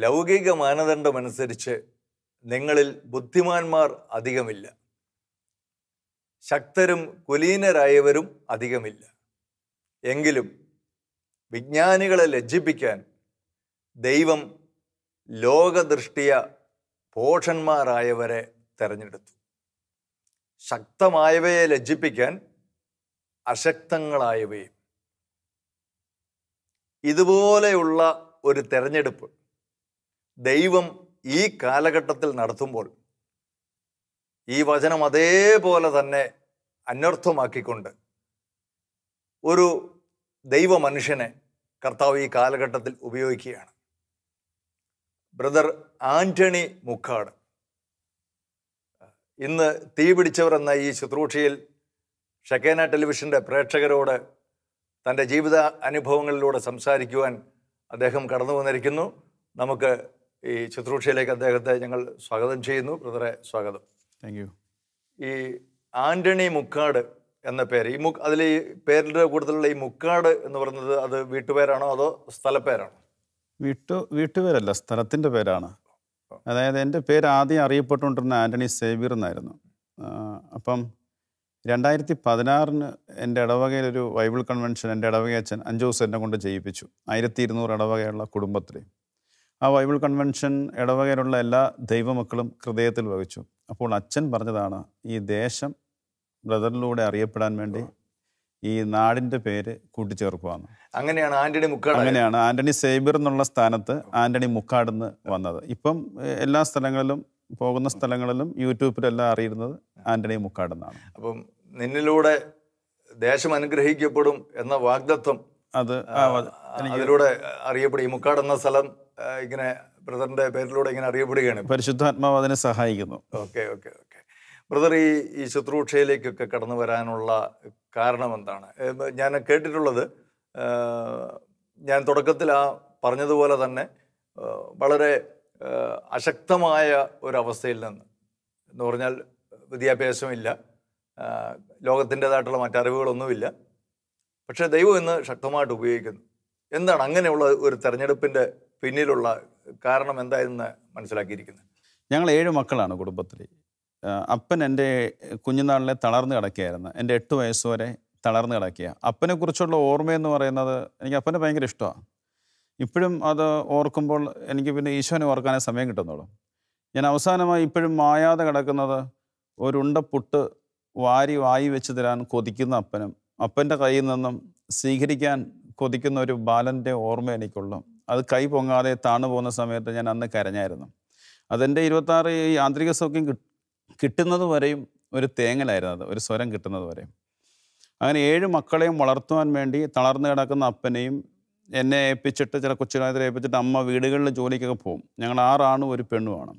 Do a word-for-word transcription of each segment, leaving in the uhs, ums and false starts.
ലൗകിക മാനദണ്ഡമനുസരിച്ച് നിങ്ങളിൽ ബുദ്ധിമാന്മാർ അധികമില്ല, ശക്തരും കുലീനരായവരും അധികമില്ല. എങ്കിലും വിജ്ഞാനികളെ ലജ്ജിപ്പിക്കാൻ ദൈവം ലോകദൃഷ്ടിയ ഭോഷന്മാരായവരെ തെരഞ്ഞെടുത്തു. ശക്തമായവയെ ലജ്ജിപ്പിക്കാൻ അശക്തങ്ങളായവയും. ഇതുപോലെയുള്ള ഒരു തെരഞ്ഞെടുപ്പ് ദൈവം ഈ കാലഘട്ടത്തിൽ നടത്തുമ്പോൾ ഈ വചനം അതേപോലെ തന്നെ അന്വർത്ഥമാക്കിക്കൊണ്ട് ഒരു ദൈവ മനുഷ്യനെ കർത്താവ് ഈ കാലഘട്ടത്തിൽ ഉപയോഗിക്കുകയാണ്. ബ്രദർ ആന്റണി മുക്കാട് ഇന്ന് തീ പിടിച്ചവർ എന്ന ഈ ശുശ്രൂഷയിൽ ഷെക്കേന ടെലിവിഷൻ്റെ പ്രേക്ഷകരോട് തൻ്റെ ജീവിത അനുഭവങ്ങളിലൂടെ സംസാരിക്കുവാൻ അദ്ദേഹം കടന്നു വന്നിരിക്കുന്നു. നമുക്ക് ഈ ശുശ്രൂഷയിലേക്ക് അദ്ദേഹത്തെ ഞങ്ങൾ സ്വാഗതം ചെയ്യുന്നു. ബ്രദറെ, സ്വാഗതം. Thank you. ഈ ആന്റണി മുക്കാട് എന്ന പേര്, ഈ മുക്ക് അതിൽ ഈ പേരിൻ്റെ കൂടുതലുള്ള ഈ മുക്കാട് എന്ന് പറയുന്നത് അത് വീട്ടുപേരാണോ അതോ സ്ഥലപ്പേരാണോ? വീട്ടു വീട്ടുപേരല്ല, സ്ഥലത്തിൻ്റെ പേരാണ്. അതായത് എൻ്റെ പേര് ആദ്യം അറിയപ്പെട്ടുകൊണ്ടിരുന്ന ആൻ്റണി സേവ്യർ എന്നായിരുന്നു. അപ്പം രണ്ടായിരത്തി പതിനാറിന് എൻ്റെ ഇടവകയിലൊരു ബൈബിൾ കൺവെൻഷൻ എൻ്റെ ഇടവക അച്ഛൻ അഞ്ച് ദിവസം എന്നെ കൊണ്ട് ചെയ്യിപ്പിച്ചു. ആയിരത്തി ഇരുന്നൂറ് ഇടവകയുള്ള കുടുംബത്തിൽ ആ ബൈബിൾ കൺവെൻഷൻ ഇടവകയിലുള്ള എല്ലാ ദൈവമക്കളും ഹൃദയത്തിൽ വഹിച്ചു. അപ്പോൾ അച്ഛൻ പറഞ്ഞതാണ്, ഈ ദേശം ബ്രദറിലൂടെ അറിയപ്പെടാൻ വേണ്ടി ഈ നാടിൻ്റെ പേര് കൂട്ടിച്ചേർക്കുവാന്ന്. അങ്ങനെയാണ് ആന്റണി മുക്കാട് അങ്ങനെയാണ് ആന്റണി സേവ്യർ എന്നുള്ള സ്ഥാനത്ത് ആന്റണി മുക്കാടെന്ന് വന്നത്. ഇപ്പം എല്ലാ സ്ഥലങ്ങളിലും പോകുന്ന സ്ഥലങ്ങളിലും യൂട്യൂബിലെല്ലാം അറിയുന്നത് ആന്റണി മുക്കാടെന്നാണ്. അപ്പം നിന്നിലൂടെ ദേശം അനുഗ്രഹിക്കപ്പെടും എന്ന വാഗ്ദത്വം അത് അതിലൂടെ അറിയപ്പെടും. ഈ മുക്കാട് എന്ന സ്ഥലം ഇങ്ങനെ ബ്രദറിന്റെ പേരിലൂടെ ഇങ്ങനെ അറിയപ്പെടുകയാണ്. പരിശുദ്ധാത്മാവ് അതിനെ സഹായിക്കുന്നു. ഓക്കെ ഓക്കെ ഓക്കെ ബ്രദർ, ഈ ഈ ശുശ്രൂഷയിലേക്കൊക്കെ കടന്നു വരാനുള്ള കാരണം എന്താണ്? ഞാൻ കേട്ടിട്ടുള്ളത്, ഞാൻ തുടക്കത്തിൽ ആ പറഞ്ഞതുപോലെ തന്നെ വളരെ അശക്തമായ ഒരവസ്ഥയിൽ നിന്ന്, എന്ന് പറഞ്ഞാൽ വിദ്യാഭ്യാസമില്ല, ലോകത്തിൻ്റെതായിട്ടുള്ള മറ്ററിവുകളൊന്നുമില്ല, പക്ഷേ ദൈവം ഇന്ന് ശക്തമായിട്ട് ഉപയോഗിക്കുന്നു. എന്താണ് അങ്ങനെയുള്ള ഒരു തെരഞ്ഞെടുപ്പിൻ്റെ പിന്നിലുള്ള കാരണം എന്തായെന്ന് മനസ്സിലാക്കിയിരിക്കുന്നത്? ഞങ്ങൾ ഏഴ് മക്കളാണ് കുടുംബത്തിൽ. അപ്പൻ എൻ്റെ കുഞ്ഞുനാളിലെ തളർന്ന് കിടക്കുകയായിരുന്നു. എൻ്റെ എട്ട് വയസ്സ് വരെ തളർന്ന് കിടക്കുക. അപ്പനെക്കുറിച്ചുള്ള ഓർമ്മയെന്ന് പറയുന്നത്, എനിക്ക് അപ്പനെ ഭയങ്കര ഇഷ്ടമാണ്. ഇപ്പോഴും അത് ഓർക്കുമ്പോൾ എനിക്ക് പിന്നെ ഈശോനെ ഓർക്കാനേ സമയം കിട്ടുന്നുള്ളൂ. ഞാൻ അവസാനമായി ഇപ്പോഴും മായാതെ കിടക്കുന്നത് ഒരുണ്ട പുട്ട് വാരി വായി വെച്ച് തരാൻ കൊതിക്കുന്ന അപ്പനും അപ്പൻ്റെ കയ്യിൽ നിന്നും സ്വീകരിക്കാൻ കൊതിക്കുന്ന ഒരു ബാലൻ്റെ ഓർമ്മ എനിക്കുള്ളൂ. അത് കൈ പൊങ്ങാതെ താണു പോകുന്ന സമയത്ത് ഞാൻ അന്ന് കരഞ്ഞായിരുന്നു. അതെൻ്റെ ഇരുപത്താറ് ഈ യാന്ത്രിക സൗഖ്യം കിട്ടുന്നത് വരെയും ഒരു തേങ്ങലായിരുന്നു, അത് ഒരു സ്വരം കിട്ടുന്നത് വരെയും. അങ്ങനെ ഏഴ് മക്കളെയും വളർത്തുവാൻ വേണ്ടി തളർന്നു കിടക്കുന്ന അപ്പനെയും എന്നെ ഏൽപ്പിച്ചിട്ട്, ചില കൊച്ചുകാലത്തിൽ ഏൽപ്പിച്ചിട്ട് അമ്മ വീടുകളിൽ ജോലിക്കൊക്കെ പോകും. ഞങ്ങൾ ആറാണും ഒരു പെണ്ണുമാണ്.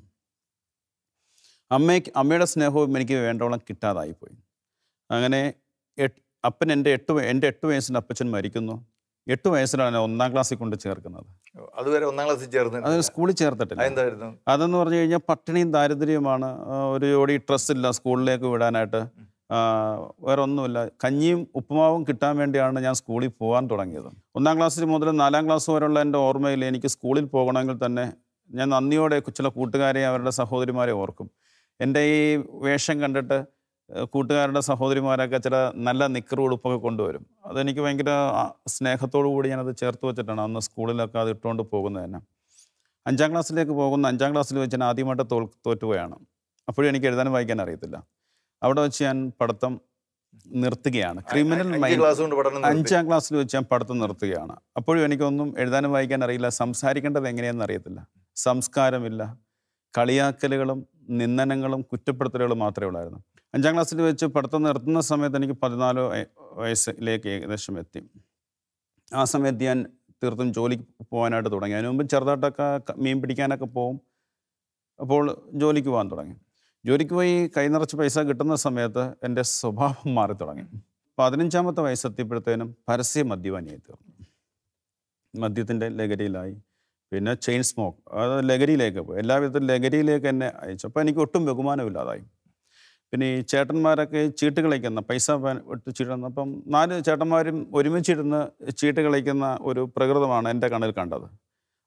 അമ്മയ്ക്ക് അമ്മയുടെ സ്നേഹവും എനിക്ക് വേണ്ടവണ്ണം കിട്ടാതായിപ്പോയി. അങ്ങനെ എട്ട് അപ്പൻ എൻ്റെ എട്ട് എൻ്റെ എട്ട് വയസ്സിൻ്റെ അപ്പച്ചൻ മരിക്കുന്നു. എട്ട് വയസ്സിലാണ് ഒന്നാം ക്ലാസ്സിൽ കൊണ്ട് ചേർക്കുന്നത്. അതുവരെ ഒന്നാം ക്ലാസ്സിൽ ചേർന്ന് അത് സ്കൂളിൽ ചേർത്തിട്ടില്ല. എന്തായിരുന്നു അതെന്ന് പറഞ്ഞു കഴിഞ്ഞാൽ പട്ടിണിയും ദാരിദ്ര്യമാണ്. ഒരു ജോഡി ഡ്രസ്സില്ല സ്കൂളിലേക്ക് വിടാനായിട്ട്, വേറെ ഒന്നുമില്ല. കഞ്ഞിയും ഉപ്പുമാവും കിട്ടാൻ വേണ്ടിയാണ് ഞാൻ സ്കൂളിൽ പോകാൻ തുടങ്ങിയത്. ഒന്നാം ക്ലാസ്സിൽ മുതൽ നാലാം ക്ലാസ് വരെയുള്ള എൻ്റെ ഓർമ്മയിൽ എനിക്ക് സ്കൂളിൽ പോകണമെങ്കിൽ തന്നെ ഞാൻ നന്ദിയോടെ ചില കൂട്ടുകാരെ, അവരുടെ സഹോദരിമാരെ ഓർക്കും. എൻ്റെ ഈ വേഷം കണ്ടിട്ട് കൂട്ടുകാരുടെ സഹോദരിമാരൊക്കെ ചില നല്ല നിക്കർ ഉടുപ്പൊക്കെ കൊണ്ടുവരും. അതെനിക്ക് ഭയങ്കര സ്നേഹത്തോടു കൂടി ഞാനത് ചേർത്ത് വെച്ചിട്ടാണ് അന്ന് സ്കൂളിലൊക്കെ അത് ഇട്ടുകൊണ്ട് പോകുന്നത് തന്നെ. അഞ്ചാം ക്ലാസ്സിലേക്ക് പോകുന്ന അഞ്ചാം ക്ലാസ്സിൽ വെച്ച് ഞാൻ ആദ്യമായിട്ട് തോ തോറ്റുപോയാണ്. അപ്പോഴും എനിക്ക് എഴുതാനും വായിക്കാൻ അറിയത്തില്ല. അവിടെ വെച്ച് ഞാൻ പഠിത്തം നിർത്തുകയാണ്. ക്രിമിനൽ മൈൻഡ് അഞ്ചാം ക്ലാസ്സിൽ വെച്ച് ഞാൻ പഠിത്തം നിർത്തുകയാണ്. അപ്പോഴും എനിക്കൊന്നും എഴുതാനും വായിക്കാൻ അറിയില്ല, സംസാരിക്കേണ്ടത് എങ്ങനെയെന്ന് അറിയത്തില്ല, സംസ്കാരമില്ല, കളിയാക്കലുകളും നിന്ദനങ്ങളും കുറ്റപ്പെടുത്തലുകളും മാത്രമേ ഉള്ളായിരുന്നു. അഞ്ചാം ക്ലാസ്സിൽ വെച്ച് പഠിത്തം നിർത്തുന്ന സമയത്ത് എനിക്ക് പതിനാലോ വയസ്സിലേക്ക് ഏകദേശം എത്തി. ആ സമയത്ത് ഞാൻ തീർത്തും ജോലിക്ക് പോകാനായിട്ട് തുടങ്ങി. അതിന് മുമ്പ് ചെറുതായിട്ടൊക്കെ മീൻ പിടിക്കാനൊക്കെ പോകും. അപ്പോൾ ജോലിക്ക് പോകാൻ തുടങ്ങി. ജോലിക്ക് പോയി കൈ നിറച്ച് പൈസ കിട്ടുന്ന സമയത്ത് എൻ്റെ സ്വഭാവം മാറി തുടങ്ങി. പതിനഞ്ചാമത്തെ വയസ്സെത്തിയപ്പോഴത്തേനും പരസ്യ മദ്യപാനിയായി തീർന്നു. മദ്യത്തിൻ്റെ ലഹരിയിലായി. പിന്നെ ചെയിൻ സ്മോക്ക്, അത് ലഹരിയിലേക്ക് പോയി. എല്ലാവിധത്തിലും ലഹരിയിലേക്ക് എന്നെ അയച്ചു. അപ്പോൾ എനിക്ക് ഒട്ടും ബഹുമാനമില്ലാതായി. പിന്നെ ഈ ചേട്ടന്മാരൊക്കെ ചീട്ട് കളിക്കുന്ന പൈസ ഇട്ട് ചീട്ടുന്ന, അപ്പം നാല് ചേട്ടന്മാരും ഒരുമിച്ചിരുന്ന് ചീട്ട് കളിക്കുന്ന ഒരു പ്രകൃതമാണ് എൻ്റെ കണ്ണിൽ കണ്ടത്.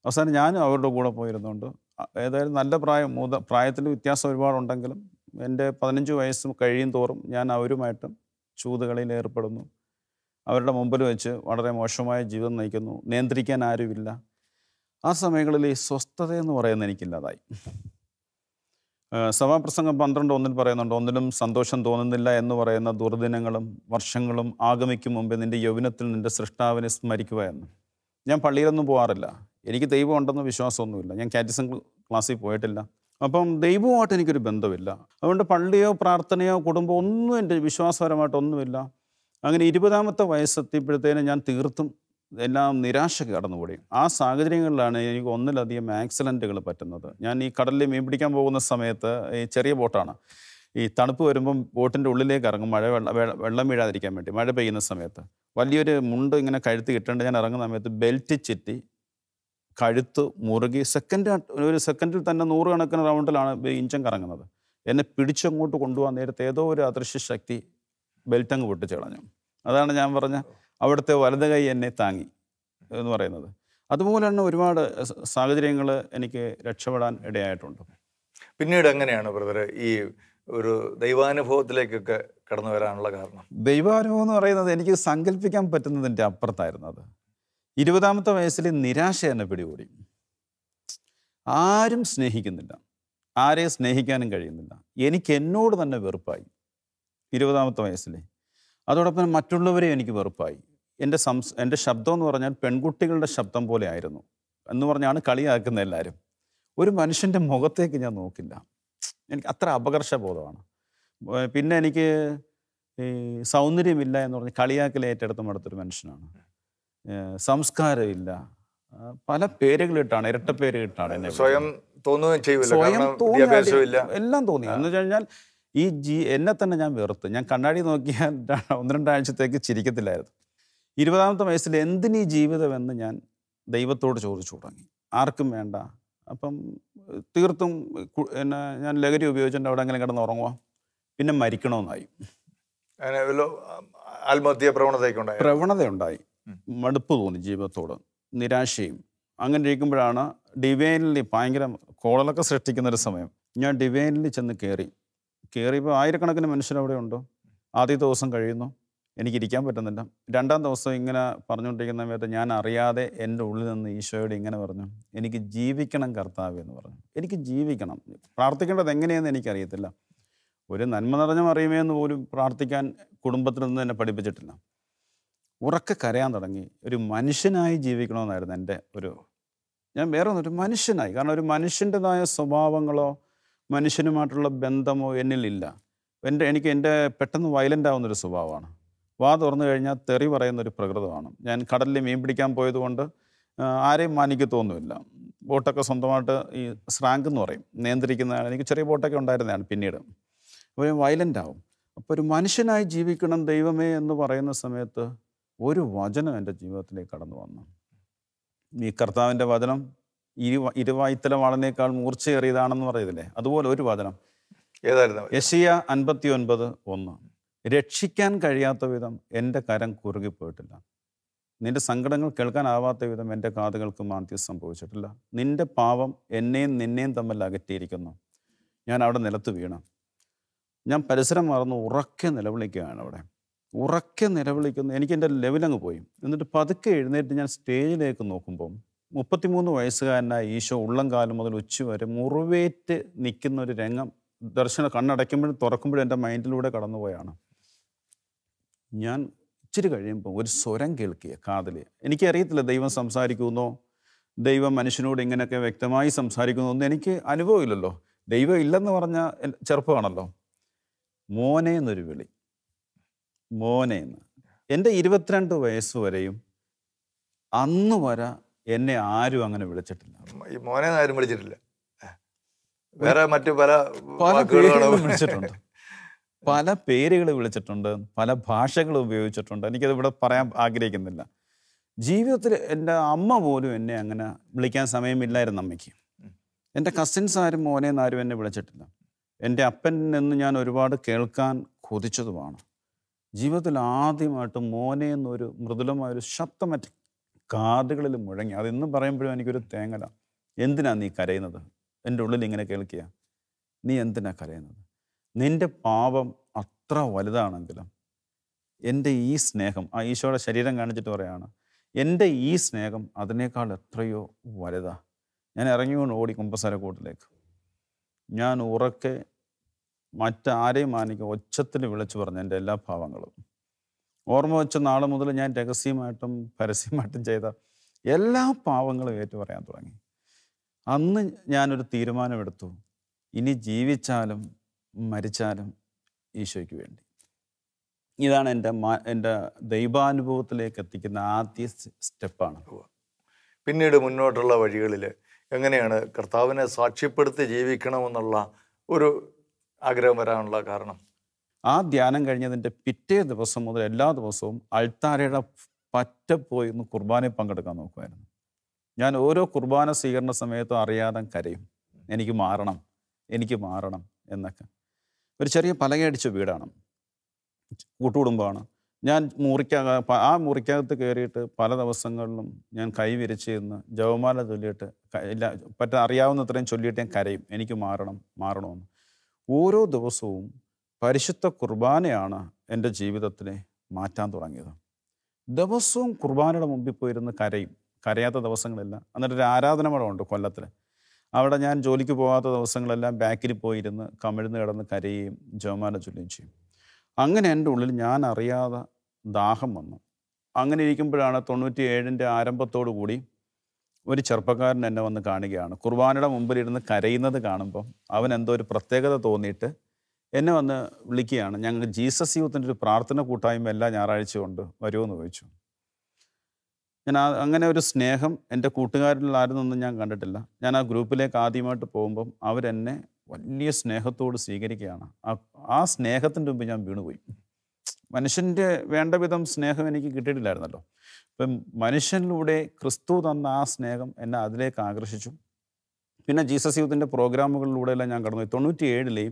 അവസാനം ഞാനും അവരുടെ കൂടെ പോയിരുന്നുകൊണ്ട് ഏതായാലും നല്ല പ്രായം മൂത പ്രായത്തിൽ വ്യത്യാസം ഒരുപാടുണ്ടെങ്കിലും എൻ്റെ പതിനഞ്ച് വയസ്സ് കഴിയും തോറും ഞാൻ അവരുമായിട്ടും ചൂതുകളിൽ ഏർപ്പെടുന്നു. അവരുടെ മുമ്പിൽ വെച്ച് വളരെ മോശമായ ജീവിതം നയിക്കുന്നു. നിയന്ത്രിക്കാൻ ആരുമില്ല. ആ സമയങ്ങളിൽ ഈ സ്വസ്ഥത എന്ന് പറയുന്നത് എനിക്കില്ലാതായി. സഭാപ്രസംഗം പന്ത്രണ്ട് ഒന്നിൽ പറയുന്നുണ്ട്, ഒന്നിലും സന്തോഷം തോന്നുന്നില്ല എന്ന് പറയുന്ന ദുർദിനങ്ങളും വർഷങ്ങളും ആഗമിക്കും മുമ്പേ നിൻ്റെ യൗവനത്തിൽ നിൻ്റെ സൃഷ്ടാവിനെ സ്മരിക്കുക എന്ന്. ഞാൻ പള്ളിയിലൊന്നും പോകാറില്ല. എനിക്ക് ദൈവം ഉണ്ടെന്ന് വിശ്വാസമൊന്നുമില്ല. ഞാൻ കാറ്റഗിസം ക്ലാസ്സിൽ പോയിട്ടില്ല. അപ്പം ദൈവവുമായിട്ട് എനിക്കൊരു ബന്ധമില്ല. അതുകൊണ്ട് പള്ളിയോ പ്രാർത്ഥനയോ കുടുംബം ഒന്നും എൻ്റെ വിശ്വാസപരമായിട്ടൊന്നുമില്ല. അങ്ങനെ ഇരുപതാമത്തെ വയസ്സെത്തിയപ്പോഴത്തേനും ഞാൻ തീർത്തും എല്ലാം നിരാശയ്ക്ക് കടന്നുകൂടി. ആ സാഹചര്യങ്ങളിലാണ് എനിക്ക് ഒന്നിലധികം ആക്സിഡൻറ്റുകൾ പറ്റുന്നത്. ഞാൻ ഈ കടലിൽ മീൻ പിടിക്കാൻ പോകുന്ന സമയത്ത്, ഈ ചെറിയ ബോട്ടാണ്, ഈ തണുപ്പ് വരുമ്പം ബോട്ടിൻ്റെ ഉള്ളിലേക്ക് ഇറങ്ങും മഴ വെള്ളം വെള്ളം വീഴാതിരിക്കാൻ വേണ്ടി. മഴ പെയ്യുന്ന സമയത്ത് വലിയൊരു മുണ്ട് ഇങ്ങനെ കഴുത്ത് കിട്ടേണ്ട ഞാൻ ഇറങ്ങുന്ന സമയത്ത് ബെൽറ്റ് ചുറ്റി കഴുത്ത് മുറുകി സെക്കൻഡ് ഒരു സെക്കൻഡിൽ തന്നെ നൂറുകണക്കിന് റൗണ്ടിലാണ് ഇഞ്ചൻ കറങ്ങുന്നത്. എന്നെ പിടിച്ചങ്ങോട്ട് കൊണ്ടുപോകാൻ നേരത്തെ ഏതോ ഒരു അദൃശ്യ ശക്തി ബെൽറ്റങ്ങ് പൊട്ടിച്ച് കളഞ്ഞു. അതാണ് ഞാൻ പറഞ്ഞ അവിടുത്തെ വലത് കൈ എന്നെ താങ്ങി എന്ന് പറയുന്നത്. അതുപോലെ തന്നെ ഒരുപാട് സാഹചര്യങ്ങൾ എനിക്ക് രക്ഷപ്പെടാൻ ഇടയായിട്ടുണ്ട്. പിന്നീട് എങ്ങനെയാണ് ബ്രദർ ഈ ഒരു ദൈവാനുഭവത്തിലേക്കൊക്കെ കടന്നു വരാനുള്ള കാരണം? ദൈവാനുഭവം എന്ന് പറയുന്നത് എനിക്ക് സങ്കല്പിക്കാൻ പറ്റുന്നതിൻ്റെ അപ്പുറത്തായിരുന്നു. അത് ഇരുപതാമത്തെ വയസ്സിൽ നിരാശ എന്നെ പിടികൂടി. ആരും സ്നേഹിക്കുന്നില്ല, ആരെയും സ്നേഹിക്കാനും കഴിയുന്നില്ല. എനിക്ക് എന്നോട് തന്നെ വെറുപ്പായി ഇരുപതാമത്തെ വയസ്സിൽ. അതോടൊപ്പം മറ്റുള്ളവരെയും എനിക്ക് വെറുപ്പായി. എൻ്റെ സംസ് എൻ്റെ ശബ്ദം എന്ന് പറഞ്ഞാൽ പെൺകുട്ടികളുടെ ശബ്ദം പോലെ ആയിരുന്നു എന്ന് പറഞ്ഞാണ് കളിയാക്കുന്ന എല്ലാവരും. ഒരു മനുഷ്യൻ്റെ മുഖത്തേക്ക് ഞാൻ നോക്കില്ല. എനിക്ക് അത്ര അപകർഷബോധമാണ്. പിന്നെ എനിക്ക് ഈ സൗന്ദര്യമില്ല എന്ന് പറഞ്ഞ് കളിയാക്കൽ ഏറ്റെടുത്ത് മടുത്തൊരു മനുഷ്യനാണ്. സംസ്കാരമില്ല, പല പേരുകളിട്ടാണ്, ഇരട്ട പേരുകളിട്ടാണ് എന്നെ സ്വയം തോന്നുകയും ചെയ്യില്ല. സ്വയം തോന്നിയ എല്ലാം തോന്നി. എന്ന് വെച്ച് കഴിഞ്ഞാൽ ഈ ജീ എന്നെ തന്നെ ഞാൻ വെറുത്ത്. ഞാൻ കണ്ണാടി നോക്കിയാൽ ഒന്ന് രണ്ടാഴ്ചത്തേക്ക് ചിരിക്കത്തില്ലായിരുന്നു. ഇരുപതാമത്തെ വയസ്സിൽ എന്തിനീ ജീവിതമെന്ന് ഞാൻ ദൈവത്തോട് ചോദിച്ചു തുടങ്ങി. ആർക്കും വേണ്ട. അപ്പം തീർത്തും എന്നെ ഞാൻ ലഹരി ഉപയോഗിച്ചിട്ട് അവിടെ അങ്ങനെ കിടന്ന് ഉറങ്ങുക, പിന്നെ മരിക്കണമെന്നായി. ആത്മഹത്യ പ്രവണതയ്ക്കുണ്ടായി പ്രവണതയുണ്ടായി മടുപ്പ് തോന്നി ജീവിതത്തോട്, നിരാശയും. അങ്ങനെ ഇരിക്കുമ്പോഴാണ് ഡിവൈനിൽ ഭയങ്കര കോളലൊക്കെ സൃഷ്ടിക്കുന്നൊരു സമയം. ഞാൻ ഡിവൈനിൽ ചെന്ന് കയറി കയറിയപ്പോൾ ആയിരക്കണക്കിന് മനുഷ്യരവിടെ ഉണ്ട്. ആദ്യത്തെ ദിവസം കഴിയുന്നു, എനിക്കിരിക്കാൻ പറ്റുന്നില്ല. രണ്ടാം ദിവസം ഇങ്ങനെ പറഞ്ഞുകൊണ്ടിരിക്കുന്ന സമയത്ത് ഞാൻ അറിയാതെ എൻ്റെ ഉള്ളിൽ നിന്ന് ഈശോയോട് ഇങ്ങനെ പറഞ്ഞു, എനിക്ക് ജീവിക്കണം കർത്താവേ എന്ന് പറഞ്ഞു. എനിക്ക് ജീവിക്കണം. പ്രാർത്ഥിക്കേണ്ടത് എങ്ങനെയെന്ന് എനിക്കറിയത്തില്ല. ഒരു നന്മ നിറഞ്ഞ മറിയുമേ എന്ന് പോലും പ്രാർത്ഥിക്കാൻ കുടുംബത്തിൽ നിന്ന് എന്നെ പഠിപ്പിച്ചിട്ടില്ല. ഉറക്കെ കരയാൻ തുടങ്ങി. ഒരു മനുഷ്യനായി ജീവിക്കണമെന്നായിരുന്നു എൻ്റെ ഒരു, ഞാൻ വേറെ ഒന്നും ഒരു മനുഷ്യനായി. കാരണം ഒരു മനുഷ്യൻ്റെതായ സ്വഭാവങ്ങളോ മനുഷ്യനുമായിട്ടുള്ള ബന്ധമോ എന്നിലില്ല. എൻ്റെ എനിക്ക് എൻ്റെ പെട്ടെന്ന് വയലൻ്റ് ആവുന്നൊരു സ്വഭാവമാണ്. വാ തുറന്നു കഴിഞ്ഞാൽ തെറി പറയുന്നൊരു പ്രകൃതമാണ്. ഞാൻ കടലിൽ മീൻ പിടിക്കാൻ പോയതുകൊണ്ട് ആരെയും മാനിക്കത്തൊന്നുമില്ല. ബോട്ടൊക്കെ സ്വന്തമായിട്ട് ഈ സ്രാങ്ക് എന്ന് പറയും, നിയന്ത്രിക്കുന്നതാണ്. എനിക്ക് ചെറിയ ബോട്ടൊക്കെ ഉണ്ടായിരുന്നതാണ് പിന്നീട്. അപ്പോൾ വയലൻ്റ് ആവും. അപ്പോൾ ഒരു മനുഷ്യനായി ജീവിക്കണം ദൈവമേ എന്ന് പറയുന്ന സമയത്ത് ഒരു വചനം എൻ്റെ ജീവിതത്തിലേക്ക് കടന്നു വന്നു. ഈ കർത്താവിൻ്റെ വചനം ഇരു ഇരുവായ്ത്തല വാളിനേക്കാൾ മൂർച്ചയേറിയതാണെന്ന് പറയത്തില്ലേ, അതുപോലെ ഒരു വചനം. ഏതായിരുന്നു? യെശയ്യാ അൻപത്തി ഒൻപത് ഒന്ന്. രക്ഷിക്കാൻ കഴിയാത്ത വിധം എൻ്റെ കരം കുറുകിപ്പോയിട്ടില്ല, നിന്റെ സങ്കടങ്ങൾ കേൾക്കാനാവാത്ത വിധം എൻ്റെ കാതുകൾക്ക് മാന്ത്യം സംഭവിച്ചിട്ടില്ല. നിന്റെ പാവം എന്നെയും നിന്നെയും തമ്മിൽ അകറ്റിയിരിക്കുന്നു. ഞാൻ അവിടെ നിലത്ത് വീണു. ഞാൻ പരിസരം മറന്ന് ഉറക്കെ നിലവിളിക്കുകയാണ്. അവിടെ ഉറക്കെ നിലവിളിക്കുന്നു. എനിക്ക് എൻ്റെ ലെവലങ്ങ് പോയി. എന്നിട്ട് പതുക്കെ എഴുന്നേറ്റ് ഞാൻ സ്റ്റേജിലേക്ക് നോക്കുമ്പം മുപ്പത്തിമൂന്ന് വയസ്സുകാരനായ ഈശോ ഉള്ളം കാലം മുതൽ ഉച്ച വരെ മുറിവേറ്റ് നിൽക്കുന്ന ഒരു രംഗം ദർശനം കണ്ണടയ്ക്കുമ്പോഴും തുറക്കുമ്പോഴും എൻ്റെ മൈൻഡിലൂടെ കടന്നുപോയാണ്. ഞാൻ ഇച്ചിരി കഴിയുമ്പോൾ ഒരു സ്വരം കേൾക്കിയ കാതിൽ. എനിക്കറിയത്തില്ല ദൈവം സംസാരിക്കുമെന്നോ ദൈവം മനുഷ്യനോട് ഇങ്ങനെയൊക്കെ വ്യക്തമായി സംസാരിക്കുന്നു ഒന്നും എനിക്ക് അനുഭവമില്ലല്ലോ. ദൈവം ഇല്ലെന്ന് പറഞ്ഞാൽ ചെറുപ്പമാണല്ലോ. മോനെ എന്നൊരു വിളി, മോനെ എന്ന്. എൻ്റെ ഇരുപത്തിരണ്ട് വയസ്സ് വരെയും അന്ന് വരെ എന്നെ ആരും അങ്ങനെ വിളിച്ചിട്ടില്ല. ഈ മോനെ ആരും വിളിച്ചിട്ടില്ല. വേറെ മറ്റു പല പല പേരുകൾ വിളിച്ചിട്ടുണ്ട്, പല പേരുകൾ വിളിച്ചിട്ടുണ്ട്, പല ഭാഷകൾ ഉപയോഗിച്ചിട്ടുണ്ട്. എനിക്കത് ഇവിടെ പറയാൻ ആഗ്രഹിക്കുന്നില്ല. ജീവിതത്തിൽ എൻ്റെ അമ്മ പോലും എന്നെ അങ്ങനെ വിളിക്കാൻ സമയമില്ലായിരുന്നു അമ്മയ്ക്ക്. എൻ്റെ കസിൻസ് ആരും മോനെ എന്നാരും എന്നെ വിളിച്ചിട്ടില്ല. എൻ്റെ അപ്പൻ എന്ന് ഞാൻ ഒരുപാട് കേൾക്കാൻ കൊതിച്ചതുമാണ്. ജീവിതത്തിൽ ആദ്യമായിട്ട് മോനെ എന്നൊരു മൃദുലമായൊരു ശബ്ദമറ്റ കാതുകളിൽ മുഴങ്ങി. അതെന്നും പറയുമ്പോഴും എനിക്കൊരു തേങ്ങല. എന്തിനാ നീ കരയുന്നത്? എൻ്റെ ഉള്ളിൽ ഇങ്ങനെ കേൾക്കുക, നീ എന്തിനാ കരയുന്നത്? നിൻ്റെ പാപം അത്ര വലുതാണെങ്കിലും എൻ്റെ ഈ സ്നേഹം, ആ ഈശോയുടെ ശരീരം കാണിച്ചിട്ട് പറയാണ്, എൻ്റെ ഈ സ്നേഹം അതിനേക്കാൾ എത്രയോ വലുതാ. ഞാൻ ഇറങ്ങിക്കൊണ്ട് ഓടി കുമ്പസാരക്കൂട്ടിലേക്ക്. ഞാൻ ഉറക്കെ മറ്റാരെയും മാനിക്കും ഒച്ചത്തിൽ വിളിച്ചു പറഞ്ഞു എൻ്റെ എല്ലാ ഭാവങ്ങളും. ഓർമ്മ വെച്ച നാൾ മുതൽ ഞാൻ രഹസ്യമായിട്ടും പരസ്യമായിട്ടും ചെയ്ത എല്ലാ പാവങ്ങളും ഏറ്റു പറയാൻ തുടങ്ങി. അന്ന് ഞാനൊരു തീരുമാനമെടുത്തു, ഇനി ജീവിച്ചാലും മരിച്ചാലും ഈശോയ്ക്ക് വേണ്ടി. ഇതാണ് എൻ്റെ എൻ്റെ ദൈവാനുഭവത്തിലേക്ക് എത്തിക്കുന്ന ആദ്യ സ്റ്റെപ്പാണ്. പിന്നീട് മുന്നോട്ടുള്ള വഴികളിൽ എങ്ങനെയാണ് കർത്താവിനെ സാക്ഷ്യപ്പെടുത്തി ജീവിക്കണമെന്നുള്ള ഒരു ആഗ്രഹം വരാനുള്ള കാരണം? ആ ധ്യാനം കഴിഞ്ഞതിൻ്റെ പിറ്റേ ദിവസം മുതൽ എല്ലാ ദിവസവും അൾത്താരയുടെ പറ്റ പോയി ഒന്ന് കുർബാനയിൽ പങ്കെടുക്കാൻ നോക്കുമായിരുന്നു. ഞാൻ ഓരോ കുർബാന സ്വീകരണ സമയത്തും അറിയാതെ കരയും, എനിക്ക് മാറണം, എനിക്ക് മാറണം എന്നൊക്കെ. ഒരു ചെറിയ പലകയടിച്ച വീടാണ്, കൂട്ടുകുടുംബമാണ്. ഞാൻ മുറിക്കക ആ മുറിക്കകത്ത് കയറിയിട്ട് പല ദിവസങ്ങളിലും ഞാൻ കൈ വിരിച്ച് നിന്ന് ജപമാല ചൊല്ലിയിട്ട് ഇല്ല പറ്റ അറിയാവുന്നത്രയും ചൊല്ലിയിട്ട് ഞാൻ കരയും, എനിക്ക് മാറണം മാറണമെന്ന്. ഓരോ ദിവസവും പരിശുദ്ധ കുർബാനയാണ് എൻ്റെ ജീവിതത്തിനെ മാറ്റാൻ തുടങ്ങിയത്. ദിവസവും കുർബാനയുടെ മുമ്പിൽ പോയിരുന്ന് കരയും, കരയാത്ത ദിവസങ്ങളില്ല. എന്നിട്ടൊരു ആരാധന മഠമുണ്ട് കൊല്ലത്തിൽ, അവിടെ ഞാൻ ജോലിക്ക് പോകാത്ത ദിവസങ്ങളെല്ലാം ബാക്കിൽ പോയിരുന്ന് കമിഴ്ന്ന് കിടന്ന് കരയുകയും ജപമാല ചൊല്ലുകയും ചെയ്യും. അങ്ങനെ എൻ്റെ ഉള്ളിൽ ഞാൻ അറിയാതെ ദാഹം വന്നു. അങ്ങനെ ഇരിക്കുമ്പോഴാണ് തൊണ്ണൂറ്റി ഏഴിൻ്റെ ആരംഭത്തോടു കൂടി ഒരു ചെറുപ്പക്കാരൻ എന്നെ വന്ന് കാണുകയാണ്. കുർബാനയുടെ മുമ്പിലിരുന്ന് കരയുന്നത് കാണുമ്പം അവൻ എന്തോ ഒരു പ്രത്യേകത തോന്നിയിട്ട് എന്നെ വന്ന് വിളിക്കുകയാണ്. ഞങ്ങൾ ജീസസ് യൂത്തിൻ്റെ ഒരു പ്രാർത്ഥന കൂട്ടായ്മ എല്ലാ ഞായറാഴ്ച കൊണ്ട് വരുമെന്ന് ചോദിച്ചു. ഞാൻ ആ അങ്ങനെ ഒരു സ്നേഹം എൻ്റെ കൂട്ടുകാരിൽ ആരുന്നൊന്നും ഞാൻ കണ്ടിട്ടില്ല. ഞാൻ ആ ഗ്രൂപ്പിലേക്ക് ആദ്യമായിട്ട് പോകുമ്പം അവരെന്നെ വലിയ സ്നേഹത്തോട് സ്വീകരിക്കുകയാണ്. ആ ആ സ്നേഹത്തിൻ്റെ മുമ്പ് ഞാൻ വീണുപോയി. മനുഷ്യൻ്റെ വേണ്ട വിധം സ്നേഹം എനിക്ക് കിട്ടിയിട്ടില്ലായിരുന്നല്ലോ. ഇപ്പം മനുഷ്യനിലൂടെ ക്രിസ്തു തന്ന ആ സ്നേഹം എന്നെ അതിലേക്ക് ആകർഷിച്ചു. പിന്നെ ജീസസ് യൂത്തിൻ്റെ പ്രോഗ്രാമുകളിലൂടെയെല്ലാം ഞാൻ കടന്നുപോയി. തൊണ്ണൂറ്റി ഏഴിലെയും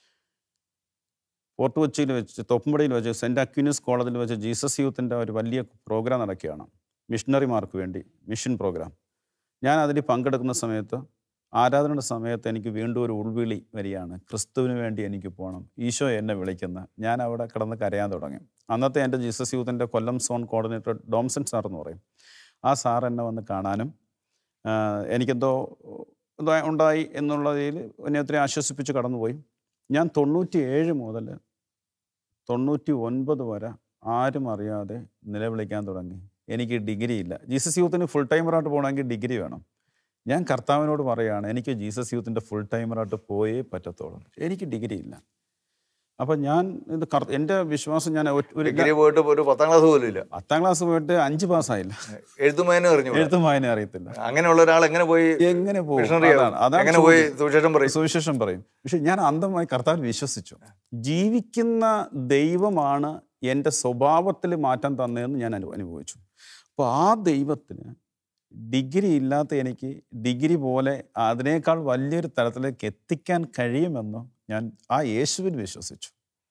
ഫോർട്ട് കൊച്ചിയിൽ വെച്ച് തോപ്പുംപടിയിൽ വെച്ച് സെൻറ്റ് അക്വിനസ് കോളേജിൽ വെച്ച് ജീസസ് യൂത്തിൻ്റെ ഒരു വലിയ പ്രോഗ്രാം നടക്കുകയാണ്, മിഷണറിമാർക്ക് വേണ്ടി മിഷൻ പ്രോഗ്രാം. ഞാൻ അതിൽ പങ്കെടുക്കുന്ന സമയത്ത് ആരാധനയുടെ സമയത്ത് എനിക്ക് വീണ്ടും ഒരു ഉൾവിളി വരികയാണ്, ക്രിസ്തുവിന് വേണ്ടി എനിക്ക് പോകണം, ഈശോ എന്നെ വിളിക്കുന്ന. ഞാൻ അവിടെ കിടന്ന് കരയാൻ തുടങ്ങി. അന്നത്തെ എൻ്റെ ജീസസ് യൂത്തിൻ്റെ Kollam zone coordinator Domson sir എന്ന് പറയും, ആ സാർ എന്നെ വന്ന് കാണാനും എനിക്കെന്തോ ഉണ്ടായി എന്നുള്ളതിൽ എന്നെ ഒത്തിരി ആശ്വസിപ്പിച്ച് കടന്നുപോയി. ഞാൻ തൊണ്ണൂറ്റി ഏഴ് മുതൽ തൊണ്ണൂറ്റി ഒൻപത് വരെ ആരും അറിയാതെ നിലവിളിക്കാൻ തുടങ്ങി. എനിക്ക് ഡിഗ്രി ഇല്ല. ജീസസ് യൂത്തിന് ഫുൾ ടൈമറായിട്ട് പോകണമെങ്കിൽ ഡിഗ്രി വേണം. ഞാൻ കർത്താവിനോട് പറയുകയാണ്, എനിക്ക് ജീസസ് യൂത്തിൻ്റെ ഫുൾ ടൈമറായിട്ട് പോയേ പറ്റത്തുള്ളൂ, എനിക്ക് ഡിഗ്രി ഇല്ല. അപ്പം ഞാൻ ഇത് കർ എൻ്റെ വിശ്വാസം ഞാൻ ഒരു ഡിഗ്രി പോയിട്ട് ഒരു പത്താം ക്ലാസ് പോലും ഇല്ല. പത്താം ക്ലാസ് പോയിട്ട് അഞ്ച് പാസ്സായില്ല, എഴുത്തുമായനെ അറിഞ്ഞു, എഴുത്തും വായന അറിയത്തില്ല. അങ്ങനെയുള്ള ഒരാൾ എങ്ങനെ പോയി എങ്ങനെ പോകും? അതാണ് പോയി സുവിശേഷം പറയും സുവിശേഷം പറയും. പക്ഷെ ഞാൻ അന്ധമായി കർത്താവിൽ വിശ്വസിച്ചു. ജീവിക്കുന്ന ദൈവമാണ് എൻ്റെ സ്വഭാവത്തിൽ മാറ്റം തന്നതെന്ന് ഞാൻ അനു അനുഭവിച്ചു അപ്പോൾ ആ ദൈവത്തിന് ഡിഗ്രി ഇല്ലാത്ത എനിക്ക് ഡിഗ്രി പോലെ അതിനേക്കാൾ വലിയൊരു തലത്തിലേക്ക് എത്തിക്കാൻ കഴിയുമെന്ന് ഞാൻ ആ യേശുവിൽ വിശ്വസിച്ചു.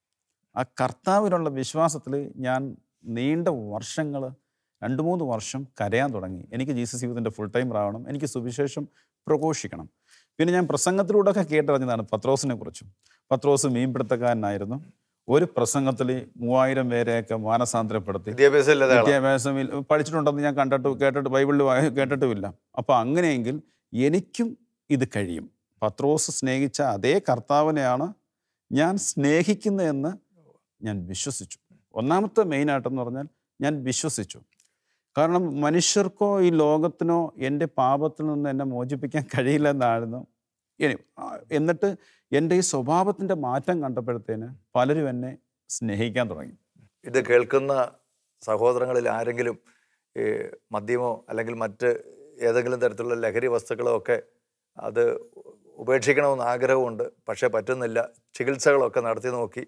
ആ കർത്താവിനുള്ള വിശ്വാസത്തിൽ ഞാൻ നീണ്ട വർഷങ്ങൾ രണ്ട് മൂന്ന് വർഷം കരയാൻ തുടങ്ങി. എനിക്ക് ജീസസ് യൂത്തിൻ്റെ ഫുൾ ടൈം ആവണം, എനിക്ക് സുവിശേഷം പ്രഘോഷിക്കണം. പിന്നെ ഞാൻ പ്രസംഗത്തിലൂടെയൊക്കെ കേട്ടറിഞ്ഞതാണ് പത്രോസിനെ കുറിച്ചും. പത്രോസ് മീൻപിടുത്തക്കാരനായിരുന്നു. ഒരു പ്രസംഗത്തിൽ മൂവായിരം പേരെയൊക്കെ മാനസാന്തരപ്പെടുത്തി. വിദ്യാഭ്യാസം വിദ്യാഭ്യാസം പഠിച്ചിട്ടുണ്ടെന്ന് ഞാൻ കണ്ടിട്ട് കേട്ടിട്ട് ബൈബിളിൽ കേട്ടിട്ടുമില്ല. അപ്പോൾ അങ്ങനെയെങ്കിൽ എനിക്കും ഇത് കഴിയും. പത്രോസ് സ്നേഹിച്ച അതേ കർത്താവിനെയാണ് ഞാൻ സ്നേഹിക്കുന്നതെന്ന് ഞാൻ വിശ്വസിച്ചു. ഒന്നാമത്തെ മെയിനായിട്ടെന്ന് പറഞ്ഞാൽ ഞാൻ വിശ്വസിച്ചു. കാരണം മനുഷ്യർക്കോ ഈ ലോകത്തിനോ എൻ്റെ പാപത്തിൽ നിന്ന് എന്നെ മോചിപ്പിക്കാൻ കഴിയില്ലെന്നായിരുന്നു. എന്നിട്ട് എൻ്റെ ഈ സ്വഭാവത്തിൻ്റെ മാറ്റം കണ്ടപ്പോഴത്തേന് പലരും എന്നെ സ്നേഹിക്കാൻ തുടങ്ങി. ഇത് കേൾക്കുന്ന സഹോദരങ്ങളിൽ ആരെങ്കിലും ഈ മദ്യമോ അല്ലെങ്കിൽ മറ്റ് ഏതെങ്കിലും തരത്തിലുള്ള ലഹരി വസ്തുക്കളോ ഒക്കെ അത് ഉപേക്ഷിക്കണമെന്ന് ആഗ്രഹമുണ്ട്, പക്ഷേ പറ്റുന്നില്ല, ചികിത്സകളൊക്കെ നടത്തി നോക്കി,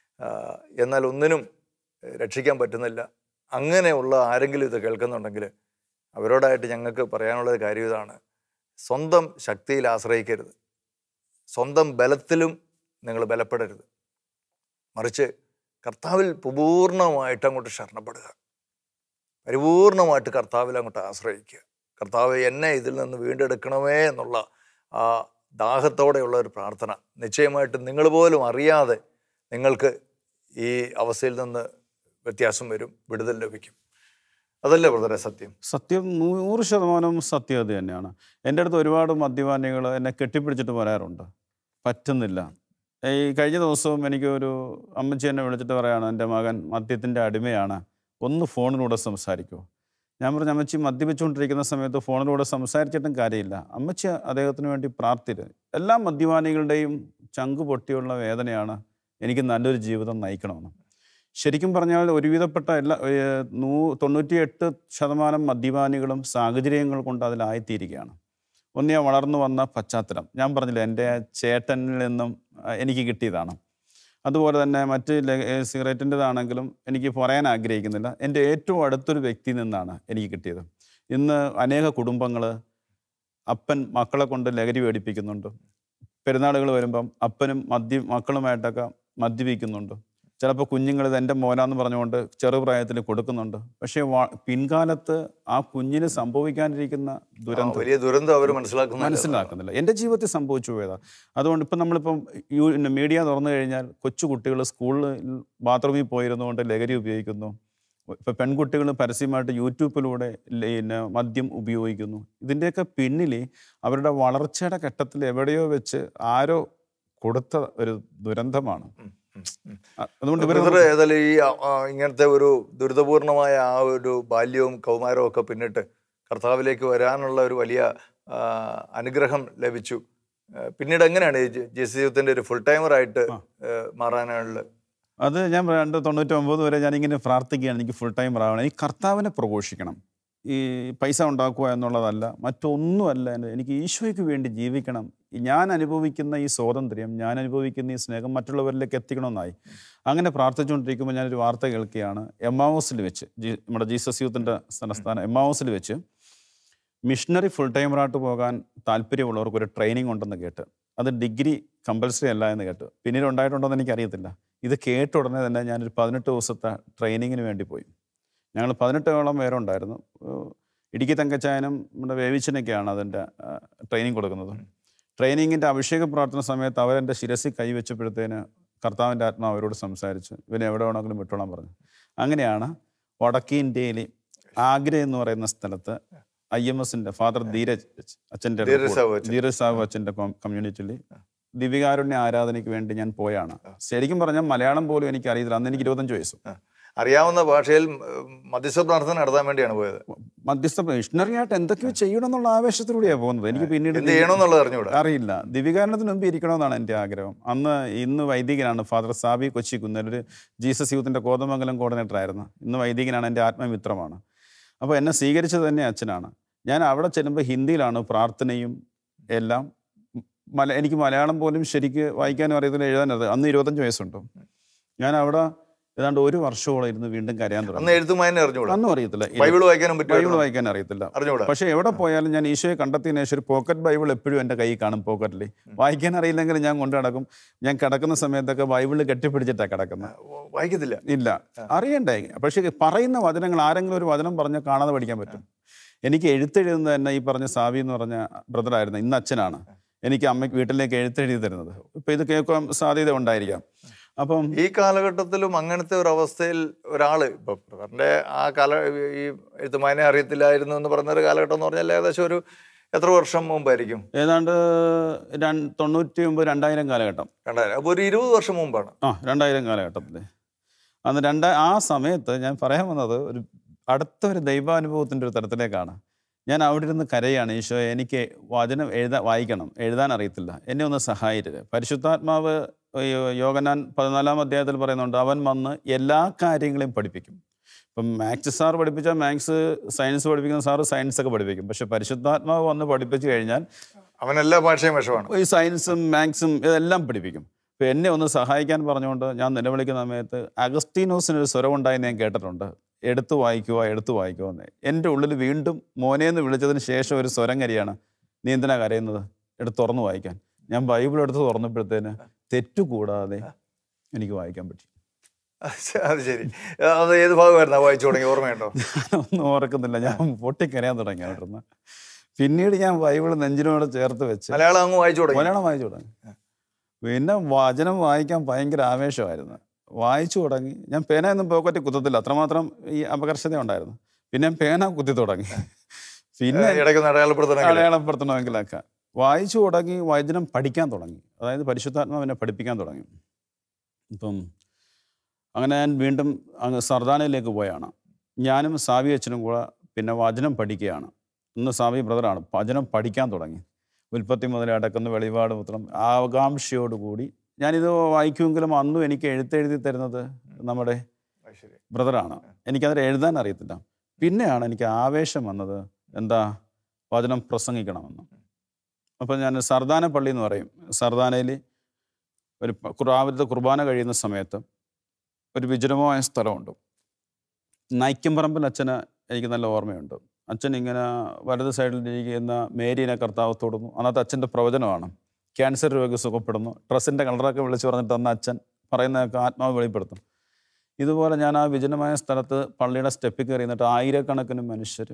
എന്നാൽ ഒന്നിനും രക്ഷിക്കാൻ പറ്റുന്നില്ല, അങ്ങനെയുള്ള ആരെങ്കിലും ഇത് കേൾക്കുന്നുണ്ടെങ്കിൽ അവരോടായിട്ട് ഞങ്ങൾക്ക് പറയാനുള്ളത് കാര്യം ഇതാണ്: സ്വന്തം ശക്തിയിൽ ആശ്രയിക്കരുത്, സ്വന്തം ബലത്തിലും നിങ്ങൾ ബലപ്പെടരുത്, മറിച്ച് കർത്താവിൽ പൂർണ്ണമായിട്ട് അങ്ങോട്ട് ശരണപ്പെടുക. പരിപൂർണമായിട്ട് കർത്താവിൽ അങ്ങോട്ട് ആശ്രയിക്കുക. കർത്താവ് എന്നെ ഇതിൽ നിന്ന് വീണ്ടെടുക്കണമേ എന്നുള്ള ആ ദാഹത്തോടെയുള്ള ഒരു പ്രാർത്ഥന. നിശ്ചയമായിട്ടും നിങ്ങൾ പോലും അറിയാതെ നിങ്ങൾക്ക് ഈ അവസ്ഥയിൽ നിന്ന് വ്യത്യാസം വരും, വിടുതൽ ലഭിക്കും. അതല്ലേ ബ്രദറെ സത്യം? സത്യം നൂറ് ശതമാനം സത്യം അത് തന്നെയാണ്. എൻ്റെ അടുത്ത് ഒരുപാട് മദ്യപാനികൾ എന്നെ കെട്ടിപ്പിടിച്ചിട്ട് പറയാറുണ്ട്, പറ്റുന്നില്ല. ഈ കഴിഞ്ഞ ദിവസവും എനിക്കൊരു അമ്മച്ചി എന്നെ വിളിച്ചിട്ട് പറയാണ്, എൻ്റെ മകൻ മദ്യത്തിൻ്റെ അടിമയാണ്, ഒന്ന് ഫോണിലൂടെ സംസാരിക്കുമോ? ഞാൻ പറഞ്ഞു, അമ്മച്ചി മദ്യപിച്ചുകൊണ്ടിരിക്കുന്ന സമയത്ത് ഫോണിലൂടെ സംസാരിച്ചിട്ടും കാര്യമില്ല, അമ്മച്ചി അദ്ദേഹത്തിന് വേണ്ടി പ്രാർത്ഥിക്കുക. എല്ലാ മദ്യപാനികളുടെയും ചങ്ക് പൊട്ടിയുള്ള വേദനയാണ് എനിക്ക് നല്ലൊരു ജീവിതം നയിക്കണമെന്ന്. ശരിക്കും പറഞ്ഞാൽ ഒരുവിധപ്പെട്ട എല്ലാ നൂ തൊണ്ണൂറ്റിയെട്ട് ശതമാനം മദ്യപാനികളും സാഹചര്യങ്ങൾ കൊണ്ട് അതിലായിത്തീരുകയാണ്. ഒന്ന് ഞാൻ വളർന്നു വന്ന പശ്ചാത്തലം, ഞാൻ പറഞ്ഞില്ല, എൻ്റെ ചേട്ടനിൽ നിന്നും എനിക്ക് കിട്ടിയതാണ്. അതുപോലെ തന്നെ മറ്റ് സിഗരറ്റിൻ്റെതാണെങ്കിലും എനിക്ക് പറയാൻ ആഗ്രഹിക്കുന്നില്ല, എൻ്റെ ഏറ്റവും അടുത്തൊരു വ്യക്തിയിൽ നിന്നാണ് എനിക്ക് കിട്ടിയത്. ഇന്ന് അനേക കുടുംബങ്ങൾ അപ്പൻ മക്കളെ കൊണ്ട് ലഹരി മേടിപ്പിക്കുന്നുണ്ട്. പെരുന്നാളുകൾ വരുമ്പം അപ്പനും മദ്യ മക്കളുമായിട്ടൊക്കെ മദ്യപിക്കുന്നുണ്ട്. ചിലപ്പോൾ കുഞ്ഞുങ്ങൾ ഇത് എൻ്റെ മോനാന്ന് പറഞ്ഞുകൊണ്ട് ചെറുപ്രായത്തിൽ കൊടുക്കുന്നുണ്ട്. പക്ഷേ പിൻകാലത്ത് ആ കുഞ്ഞിന് സംഭവിക്കാനിരിക്കുന്ന ദുരന്തം വലിയ ദുരന്തം അവർ മനസ്സിലാക്കുന്നു മനസ്സിലാക്കുന്നില്ല. എൻ്റെ ജീവിതത്തിൽ സംഭവിച്ചു പോയതാ. അതുകൊണ്ട് ഇപ്പം നമ്മളിപ്പം യു മീഡിയ തുറന്നു കഴിഞ്ഞാൽ കൊച്ചു കുട്ടികൾ സ്കൂളിൽ ബാത്റൂമിൽ പോയിരുന്നുകൊണ്ട് ലഹരി ഉപയോഗിക്കുന്നു. ഇപ്പം പെൺകുട്ടികൾ പരസ്യമായിട്ട് യൂട്യൂബിലൂടെ പിന്നെ മദ്യം ഉപയോഗിക്കുന്നു. ഇതിൻ്റെയൊക്കെ പിന്നിൽ അവരുടെ വളർച്ചയുടെ ഘട്ടത്തിൽ എവിടെയോ വെച്ച് ആരോ കൊടുത്ത ഒരു ദുരന്തമാണ്. അതുകൊണ്ട് ഏതായാലും ഈ ഇങ്ങനത്തെ ഒരു ദുരിതപൂർണമായ ആ ഒരു ബാല്യവും കൗമാരവും ഒക്കെ പിന്നിട്ട് കർത്താവിലേക്ക് വരാനുള്ള ഒരു വലിയ അനുഗ്രഹം ലഭിച്ചു. പിന്നീട് എങ്ങനെയാണ് ഈ ജെസ്സി യൂത്തിന്റെ ഒരു ഫുൾ ടൈമറായിട്ട് മാറാനുള്ളത്? അത് ഞാൻ രണ്ട് തൊണ്ണൂറ്റി ഒമ്പത് വരെ ഞാനിങ്ങനെ പ്രാർത്ഥിക്കുകയാണ്, എനിക്ക് ഫുൾ ടൈമർ ആവണം, എനിക്ക് കർത്താവിനെ പ്രഘോഷിക്കണം. ഈ പൈസ ഉണ്ടാക്കുക എന്നുള്ളതല്ല, മറ്റൊന്നുമല്ല. എനിക്ക് ഈശോയ്ക്ക് വേണ്ടി ജീവിക്കണം. ഞാൻ അനുഭവിക്കുന്ന ഈ സ്വാതന്ത്ര്യം, ഞാൻ അനുഭവിക്കുന്ന ഈ സ്നേഹം മറ്റുള്ളവരിലേക്ക് എത്തിക്കണമെന്നായി. അങ്ങനെ പ്രാർത്ഥിച്ചുകൊണ്ടിരിക്കുമ്പോൾ ഞാനൊരു വാർത്ത കേൾക്കുകയാണ്. എമ്മാവൂസിൽ വെച്ച്, ജി നമ്മുടെ ജീസസ് യൂത്തിൻ്റെ സംസ്ഥാനം എമ്മാവൂസിൽ വെച്ച് മിഷണറി ഫുൾ ടൈമറായിട്ട് പോകാൻ താല്പര്യമുള്ളവർക്ക് ഒരു ട്രെയിനിങ് ഉണ്ടെന്ന് കേട്ട്. അത് ഡിഗ്രി കമ്പൽസറി അല്ല എന്ന് കേട്ട്. പിന്നീട് ഉണ്ടായിട്ടുണ്ടോയെന്ന് എനിക്കറിയത്തില്ല. ഇത് കേട്ട ഉടനെ തന്നെ ഞാനൊരു പതിനെട്ട് ദിവസത്തെ ട്രെയിനിങ്ങിന് വേണ്ടി പോയി. ഞങ്ങൾ പതിനെട്ടോളം പേരുണ്ടായിരുന്നു. ഇടുക്കി തങ്കച്ചായനും നമ്മുടെ വേവിച്ചനൊക്കെയാണ് അതിൻ്റെ ട്രെയിനിങ് കൊടുക്കുന്നത്. ട്രെയിനിങ്ങിൻ്റെ അഭിഷേക പ്രാർത്ഥന സമയത്ത് അവരെൻ്റെ ശിരസിൽ കൈവച്ചപ്പോഴത്തേന് കർത്താവിൻ്റെ ആത്മാവ് അവരോട് സംസാരിച്ച് ഇവനെ എവിടെ വേണമെങ്കിലും വിട്ടോളാൻ പറഞ്ഞു. അങ്ങനെയാണ് വടക്കേ ഇന്ത്യയിൽ ആഗ്ര എന്ന് പറയുന്ന സ്ഥലത്ത് ഐ എം എസിൻ്റെ ഫാദർ ധീരജ് അച്ഛൻ്റെ ധീരജ് സാഹു അച്ഛൻ്റെ കമ്മ്യൂണിറ്റിയിൽ ദിവികാരുണ്യ ആരാധനയ്ക്ക് വേണ്ടി ഞാൻ പോയാണ്. ശരിക്കും പറഞ്ഞാൽ മലയാളം പോലും എനിക്ക് അറിയത്തില്ല. അന്ന് എനിക്ക് ഇരുപത്തഞ്ച് വയസ്സ്. അറിയാവുന്ന ഭാഷയിൽ മധ്യസ്ഥ പ്രാർത്ഥന നടത്താൻ വേണ്ടിയാണ് പോയത്. മധ്യസ്ഥ മിഷണറി ആയിട്ട് എന്തൊക്കെയോ ചെയ്യണം എന്നുള്ള ആവേശത്തിലൂടെയാണ് പോകുന്നത്. എനിക്ക് പിന്നീട് ചെയ്യണമെന്നുള്ളത് അറിയില്ല. ദിവികാരണത്തിന് മുമ്പ് ഇരിക്കണമെന്നാണ് എൻ്റെ ആഗ്രഹം. അന്ന് ഇന്ന് വൈദികനാണ് ഫാദർ സാബി കൊച്ചി കുന്നേൽ, ഒരു ജീസസ് യൂത്തിൻ്റെ കോതമംഗലം കോർഡിനേറ്റർ ആയിരുന്നു. ഇന്ന് വൈദികനാണ്, എൻ്റെ ആത്മമിത്രമാണ്. അപ്പോൾ എന്നെ സ്വീകരിച്ചത് തന്നെ അച്ഛനാണ്. ഞാൻ അവിടെ ചെല്ലുമ്പോൾ ഹിന്ദിയിലാണ് പ്രാർത്ഥനയും എല്ലാം. മല എനിക്ക് മലയാളം പോലും ശരിക്ക് വായിക്കാനും അറിയത്തില്ല, എഴുതാനത്. അന്ന് ഇരുപത്തഞ്ച് വയസ്സുണ്ട്. ഞാൻ അവിടെ ഏതാണ്ട് ഒരു വർഷത്തോളം ഇരുന്ന് വീണ്ടും കരയാൻ തുടങ്ങി. അന്നും അറിയത്തില്ല, ബൈബിൾ വായിക്കാൻ അറിയത്തില്ല. പക്ഷേ എവിടെ പോയാലും ഞാൻ ഈശോയെ കണ്ടെത്തിയതിനു ശേഷം ഒരു പോക്കറ്റ് ബൈബിൾ എപ്പോഴും എൻ്റെ കയ്യിൽ കാണും. പോക്കറ്റിൽ വായിക്കാൻ അറിയില്ലെങ്കിൽ ഞാൻ കൊണ്ടു നടക്കും. ഞാൻ കിടക്കുന്ന സമയത്തൊക്കെ ബൈബിളിൽ കെട്ടിപ്പിടിച്ചിട്ടാണ് കിടക്കുന്നത്. വായിക്കത്തില്ല, ഇല്ല, അറിയണ്ടേ. പക്ഷേ പറയുന്ന വചനങ്ങൾ ആരെങ്കിലും ഒരു വചനം പറഞ്ഞാൽ കാണാതെ പഠിക്കാൻ പറ്റും. എനിക്ക് എഴുത്തെഴുതുന്നത് തന്നെ ഈ പറഞ്ഞ സാവി എന്ന് പറഞ്ഞ ബ്രദറായിരുന്നു, ഇന്ന് അച്ഛനാണ് എനിക്ക് അമ്മയ്ക്ക് വീട്ടിലേക്ക് എഴുത്തെഴുതി തരുന്നത്. ഇപ്പം ഇത് കേൾക്കാൻ സാധ്യത ഉണ്ടായിരിക്കാം. അപ്പം ഈ കാലഘട്ടത്തിലും അങ്ങനത്തെ ഒരു അവസ്ഥയിൽ ഒരാൾ ഇപ്പം ബ്രദറിൻ്റെ ആ കാല ഈ എഴുത്തുമായനെ അറിയത്തില്ലായിരുന്നു എന്ന് പറഞ്ഞൊരു കാലഘട്ടം എന്ന് പറഞ്ഞാൽ ഏകദേശം ഒരു എത്ര വർഷം മുമ്പായിരിക്കും? ഏതാണ്ട് തൊണ്ണൂറ്റി ഒമ്പത് രണ്ടായിരം കാലഘട്ടം. രണ്ടായിരം അപ്പോൾ ഒരു ഇരുപത് വർഷം മുമ്പാണ്. ആ, രണ്ടായിരം കാലഘട്ടത്തിൽ. അന്ന് രണ്ടാ ആ സമയത്ത് ഞാൻ പറയാൻ വന്നത് ഒരു അടുത്ത ഒരു ദൈവാനുഭവത്തിൻ്റെ ഒരു തരത്തിലേക്കാണ്. ഞാൻ അവിടെ ഇരുന്ന് കരയാണ്, ഈശോ എനിക്ക് വചനം എഴുതാൻ വായിക്കണം, എഴുതാൻ അറിയത്തില്ല, എന്നെ ഒന്ന് സഹായിച്ചത്. പരിശുദ്ധാത്മാവ് യോഹന്നാൻ പതിനാലാം അധ്യായത്തിൽ പറയുന്നുണ്ട്, അവൻ വന്ന് എല്ലാ കാര്യങ്ങളെയും പഠിപ്പിക്കും. ഇപ്പം മാത്സ് സാർ പഠിപ്പിച്ചാൽ മാത്സ്, സയൻസ് പഠിപ്പിക്കുന്ന സാറ് സയൻസ് ഒക്കെ പഠിപ്പിക്കും. പക്ഷെ പരിശുദ്ധാത്മാവ് വന്ന് പഠിപ്പിച്ചു കഴിഞ്ഞാൽ അവൻ എല്ലാ ഭാഷയും വിഷമാണ്. ഈ സയൻസും മാത്സും ഇതെല്ലാം പഠിപ്പിക്കും. അപ്പോൾ എന്നെ ഒന്ന് സഹായിക്കാൻ പറഞ്ഞുകൊണ്ട് ഞാൻ നിലവിളിക്കുന്ന സമയത്ത് അഗസ്റ്റീനോസിനൊരു സ്വരമുണ്ടായി ഞാൻ കേട്ടിട്ടുണ്ട്, എടുത്തു വായിക്കുക എടുത്തു വായിക്കുക എന്ന്. എൻ്റെ ഉള്ളിൽ വീണ്ടും മോനേന്ന് വിളിച്ചതിന് ശേഷം ഒരു സ്വരം കരിയാണ്, നീ എന്തിനാ കരയുന്നത്, എടുത്ത് തുറന്ന് വായിക്കാൻ. ഞാൻ ബൈബിൾ എടുത്ത് തുറന്നപ്പോഴത്തേന് തെറ്റുകൂടാതെ എനിക്ക് വായിക്കാൻ പറ്റി. അത് ശരി. അത് ഏത് ഭാഗമായിരുന്നു വായിച്ചു തുടങ്ങി, ഓർമ്മയുണ്ടോ? ഞാനൊന്നും ഓർക്കുന്നില്ല. ഞാൻ പൊട്ടിക്കരയാൻ തുടങ്ങി അവിടുന്ന്. പിന്നീട് ഞാൻ ബൈബിൾ നെഞ്ചിനോട് ചേർത്ത് വെച്ച് മലയാളം അങ്ങ് വായിച്ചു തുടങ്ങി. മലയാളം വായിച്ചു തുടങ്ങി. പിന്നെ വചനം വായിക്കാൻ ഭയങ്കര ആവേശമായിരുന്നു. വായിച്ചു തുടങ്ങി. ഞാൻ പേനയൊന്നും പോക്കറ്റിൽ കുത്തത്തില്ല, അത്രമാത്രം ഈ അപകർഷത ഉണ്ടായിരുന്നു. പിന്നെ പേന കുത്തി തുടങ്ങി. പിന്നെ ഇടയ്ക്കൊന്ന് അടയാളപ്പെടുത്തണം അടയാളപ്പെടുത്തണമെങ്കിലൊക്കെ വായിച്ചു തുടങ്ങി. വചനം പഠിക്കാൻ തുടങ്ങി. അതായത് പരിശുദ്ധാത്മാവിനെ പഠിപ്പിക്കാൻ തുടങ്ങി. ഇപ്പം അങ്ങനെ ഞാൻ വീണ്ടും അങ്ങ് സർദാനയിലേക്ക് പോയാണ്. ഞാനും സാവി അച്ഛനും കൂടെ പിന്നെ വചനം പഠിക്കുകയാണ്. ഇന്ന് സാവി ബ്രദറാണ്. വചനം പഠിക്കാൻ തുടങ്ങി. ഉൽപ്പത്തി മുതൽ അടക്കുന്ന വെളിപാട് പുത്രം ആകാംക്ഷയോടുകൂടി ഞാനിത് വായിക്കുമെങ്കിലും അന്നും എനിക്ക് എഴുത്തെഴുതി തരുന്നത് നമ്മുടെ ബ്രദറാണ്. എനിക്കതിൽ എഴുതാൻ അറിയത്തില്ല. പിന്നെയാണ് എനിക്ക് ആവേശം വന്നത്, എന്താ വചനം പ്രസംഗിക്കണമെന്ന്. അപ്പം ഞാൻ സർദാന പള്ളി എന്ന് പറയും, സർദാനയിൽ ഒരു രാവിലത്തെ കുർബാന കഴിയുന്ന സമയത്ത് ഒരു വിജനമായ സ്ഥലമുണ്ട്. നൈക്കമ്പറമ്പിൽ അച്ഛന് എനിക്ക് നല്ല ഓർമ്മയുണ്ട്. അച്ഛൻ ഇങ്ങനെ വലത് സൈഡിലിരിക്കുന്ന മേരീനെ കർത്താവ് തൊടുന്നു. അന്നത്തെ അച്ഛൻ്റെ പ്രവചനമാണ്. ക്യാൻസർ രോഗി സുഖപ്പെടുന്നു. ഡ്രസ്സിൻ്റെ കളറൊക്കെ വിളിച്ച് പറഞ്ഞിട്ട് അന്ന് അച്ഛൻ പറയുന്നതൊക്കെ ആത്മാവ് വെളിപ്പെടുത്തും. ഇതുപോലെ ഞാൻ ആ വിജനമായ സ്ഥലത്ത് പള്ളിയുടെ സ്റ്റെപ്പിൽ കയറി നിന്നിട്ട് ആയിരക്കണക്കിന് മനുഷ്യർ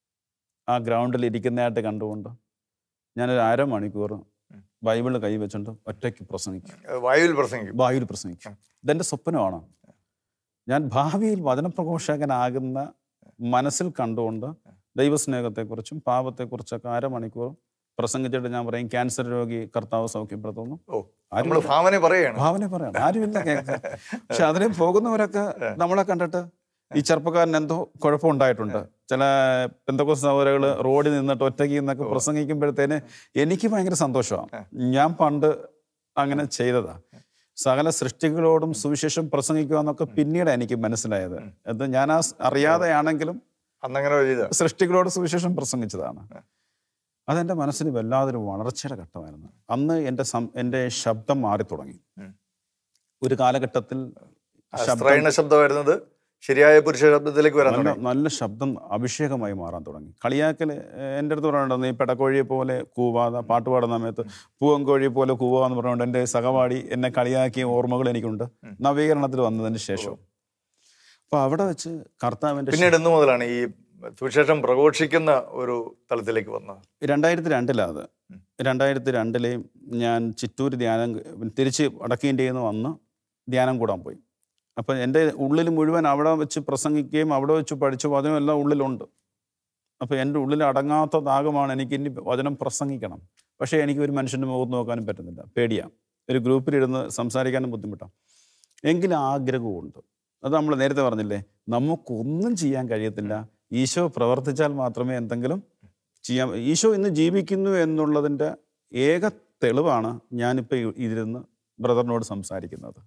ആ ഗ്രൗണ്ടിൽ ഇരിക്കുന്നതായിട്ട് കണ്ടുകൊണ്ട് ഞാനൊരു അരമണിക്കൂർ ബൈബിൾ കൈവച്ചുകൊണ്ട് ഒറ്റയ്ക്ക് പ്രസംഗിക്കും. വായുവിൽ പ്രസംഗിക്കും വായുവിൽ പ്രസംഗിക്കും. ഇതെൻ്റെ സ്വപ്നമാണ്. ഞാൻ ഭാവിയിൽ വചനപ്രഘോഷകനാകുന്ന മനസ്സിൽ കണ്ടുകൊണ്ട് ദൈവസ്നേഹത്തെക്കുറിച്ചും പാപത്തെക്കുറിച്ചൊക്കെ അരമണിക്കൂർ പ്രസംഗിച്ചിട്ട് ഞാൻ പറയും, ക്യാൻസർ രോഗി കർത്താവ് സൗഖ്യപ്പെടുത്തുന്നു. ഭാവന പറയാണ് ഭാവന പറയാണ് ആരുമില്ല കേൾക്കാൻ. പക്ഷെ അതിന് പോകുന്നവരൊക്കെ നമ്മളെ കണ്ടിട്ട് ഈ ചെറുപ്പക്കാരൻ എന്തോ കുഴപ്പമുണ്ടായിട്ടുണ്ട്. ചില പെന്തക്കോസ്ത് സഹോദരങ്ങൾ റോഡിൽ നിന്നിട്ട് ഒറ്റയ്ക്ക് നിന്നൊക്കെ പ്രസംഗിക്കുമ്പോഴത്തേന് എനിക്ക് ഭയങ്കര സന്തോഷമാണ്. ഞാൻ പണ്ട് അങ്ങനെ ചെയ്തതാ. സകല സൃഷ്ടികളോടും സുവിശേഷം പ്രസംഗിക്കുക എന്നൊക്കെ പിന്നീട് എനിക്ക് മനസ്സിലായത്. അത് ഞാൻ ആ അറിയാതെയാണെങ്കിലും സൃഷ്ടികളോട് സുവിശേഷം പ്രസംഗിച്ചതാണ്. അതെൻ്റെ മനസ്സിന് വല്ലാതൊരു വളർച്ചയുടെ ഘട്ടമായിരുന്നു. അന്ന് എൻ്റെ എൻ്റെ ശബ്ദം മാറി തുടങ്ങി. ഒരു കാലഘട്ടത്തിൽ ശബ്ദം വരുന്നത് ശരിയായ പുരുഷ ശബ്ദത്തിലേക്ക് വരാൻ നല്ല നല്ല ശബ്ദം അഭിഷേകമായി മാറാൻ തുടങ്ങി. കളിയാക്കൽ എൻ്റെ അടുത്ത് പറയുന്നുണ്ട്, നീ പെടക്കോഴിയെ പോലെ കൂവാതെ പാട്ട് പാടുന്ന സമയത്ത് പൂവൻകോഴിയെ പോലെ കൂവാ എന്ന് പറഞ്ഞുകൊണ്ട് എൻ്റെ സഹപാഠി എന്നെ കളിയാക്കിയ ഓർമ്മകൾ എനിക്കുണ്ട് നവീകരണത്തിൽ വന്നതിന് ശേഷം. അപ്പോൾ അവിടെ വെച്ച് കർത്താവിൻ്റെ പിന്നീട് എന്ന് മുതലാണ് ഈ സുവിശേഷം പ്രഘോഷിക്കുന്ന ഒരു തലത്തിലേക്ക് വന്നത്? രണ്ടായിരത്തി രണ്ടിലാണ് അത്. രണ്ടായിരത്തി രണ്ടിലെ ഞാൻ ചിറ്റൂർ ധ്യാനം തിരിച്ച് വടക്കേ ഇന്ത്യയിൽ നിന്ന് വന്ന് ധ്യാനം കൂടാൻ പോയി. അപ്പം എൻ്റെ ഉള്ളിൽ മുഴുവൻ അവിടെ വെച്ച് പ്രസംഗിക്കുകയും അവിടെ വെച്ച് പഠിച്ച വചനം എല്ലാം ഉള്ളിലുണ്ട്. അപ്പോൾ എൻ്റെ ഉള്ളിൽ അടങ്ങാത്ത ദാഹമാണ് എനിക്ക് ഇനി വചനം പ്രസംഗിക്കണം. പക്ഷേ എനിക്ക് ഒരു മനുഷ്യൻ്റെ മുഖത്ത് നോക്കാനും പറ്റുന്നില്ല, പേടിയാണ്. ഒരു ഗ്രൂപ്പിലിരുന്ന് സംസാരിക്കാനും ബുദ്ധിമുട്ടാണ്. എങ്കിലും ആഗ്രഹമുണ്ട്. അത് നമ്മൾ നേരത്തെ പറഞ്ഞില്ലേ, നമുക്കൊന്നും ചെയ്യാൻ കഴിയത്തില്ല. ഈശോ പ്രവർത്തിച്ചാൽ മാത്രമേ എന്തെങ്കിലും ചെയ്യാൻ. ഈശോ ഇന്ന് ജീവിക്കുന്നു എന്നുള്ളതിൻ്റെ ഏക തെളിവാണ് ഞാനിപ്പോൾ ഇതിരുന്ന് ബ്രദറിനോട് സംസാരിക്കുന്നത്.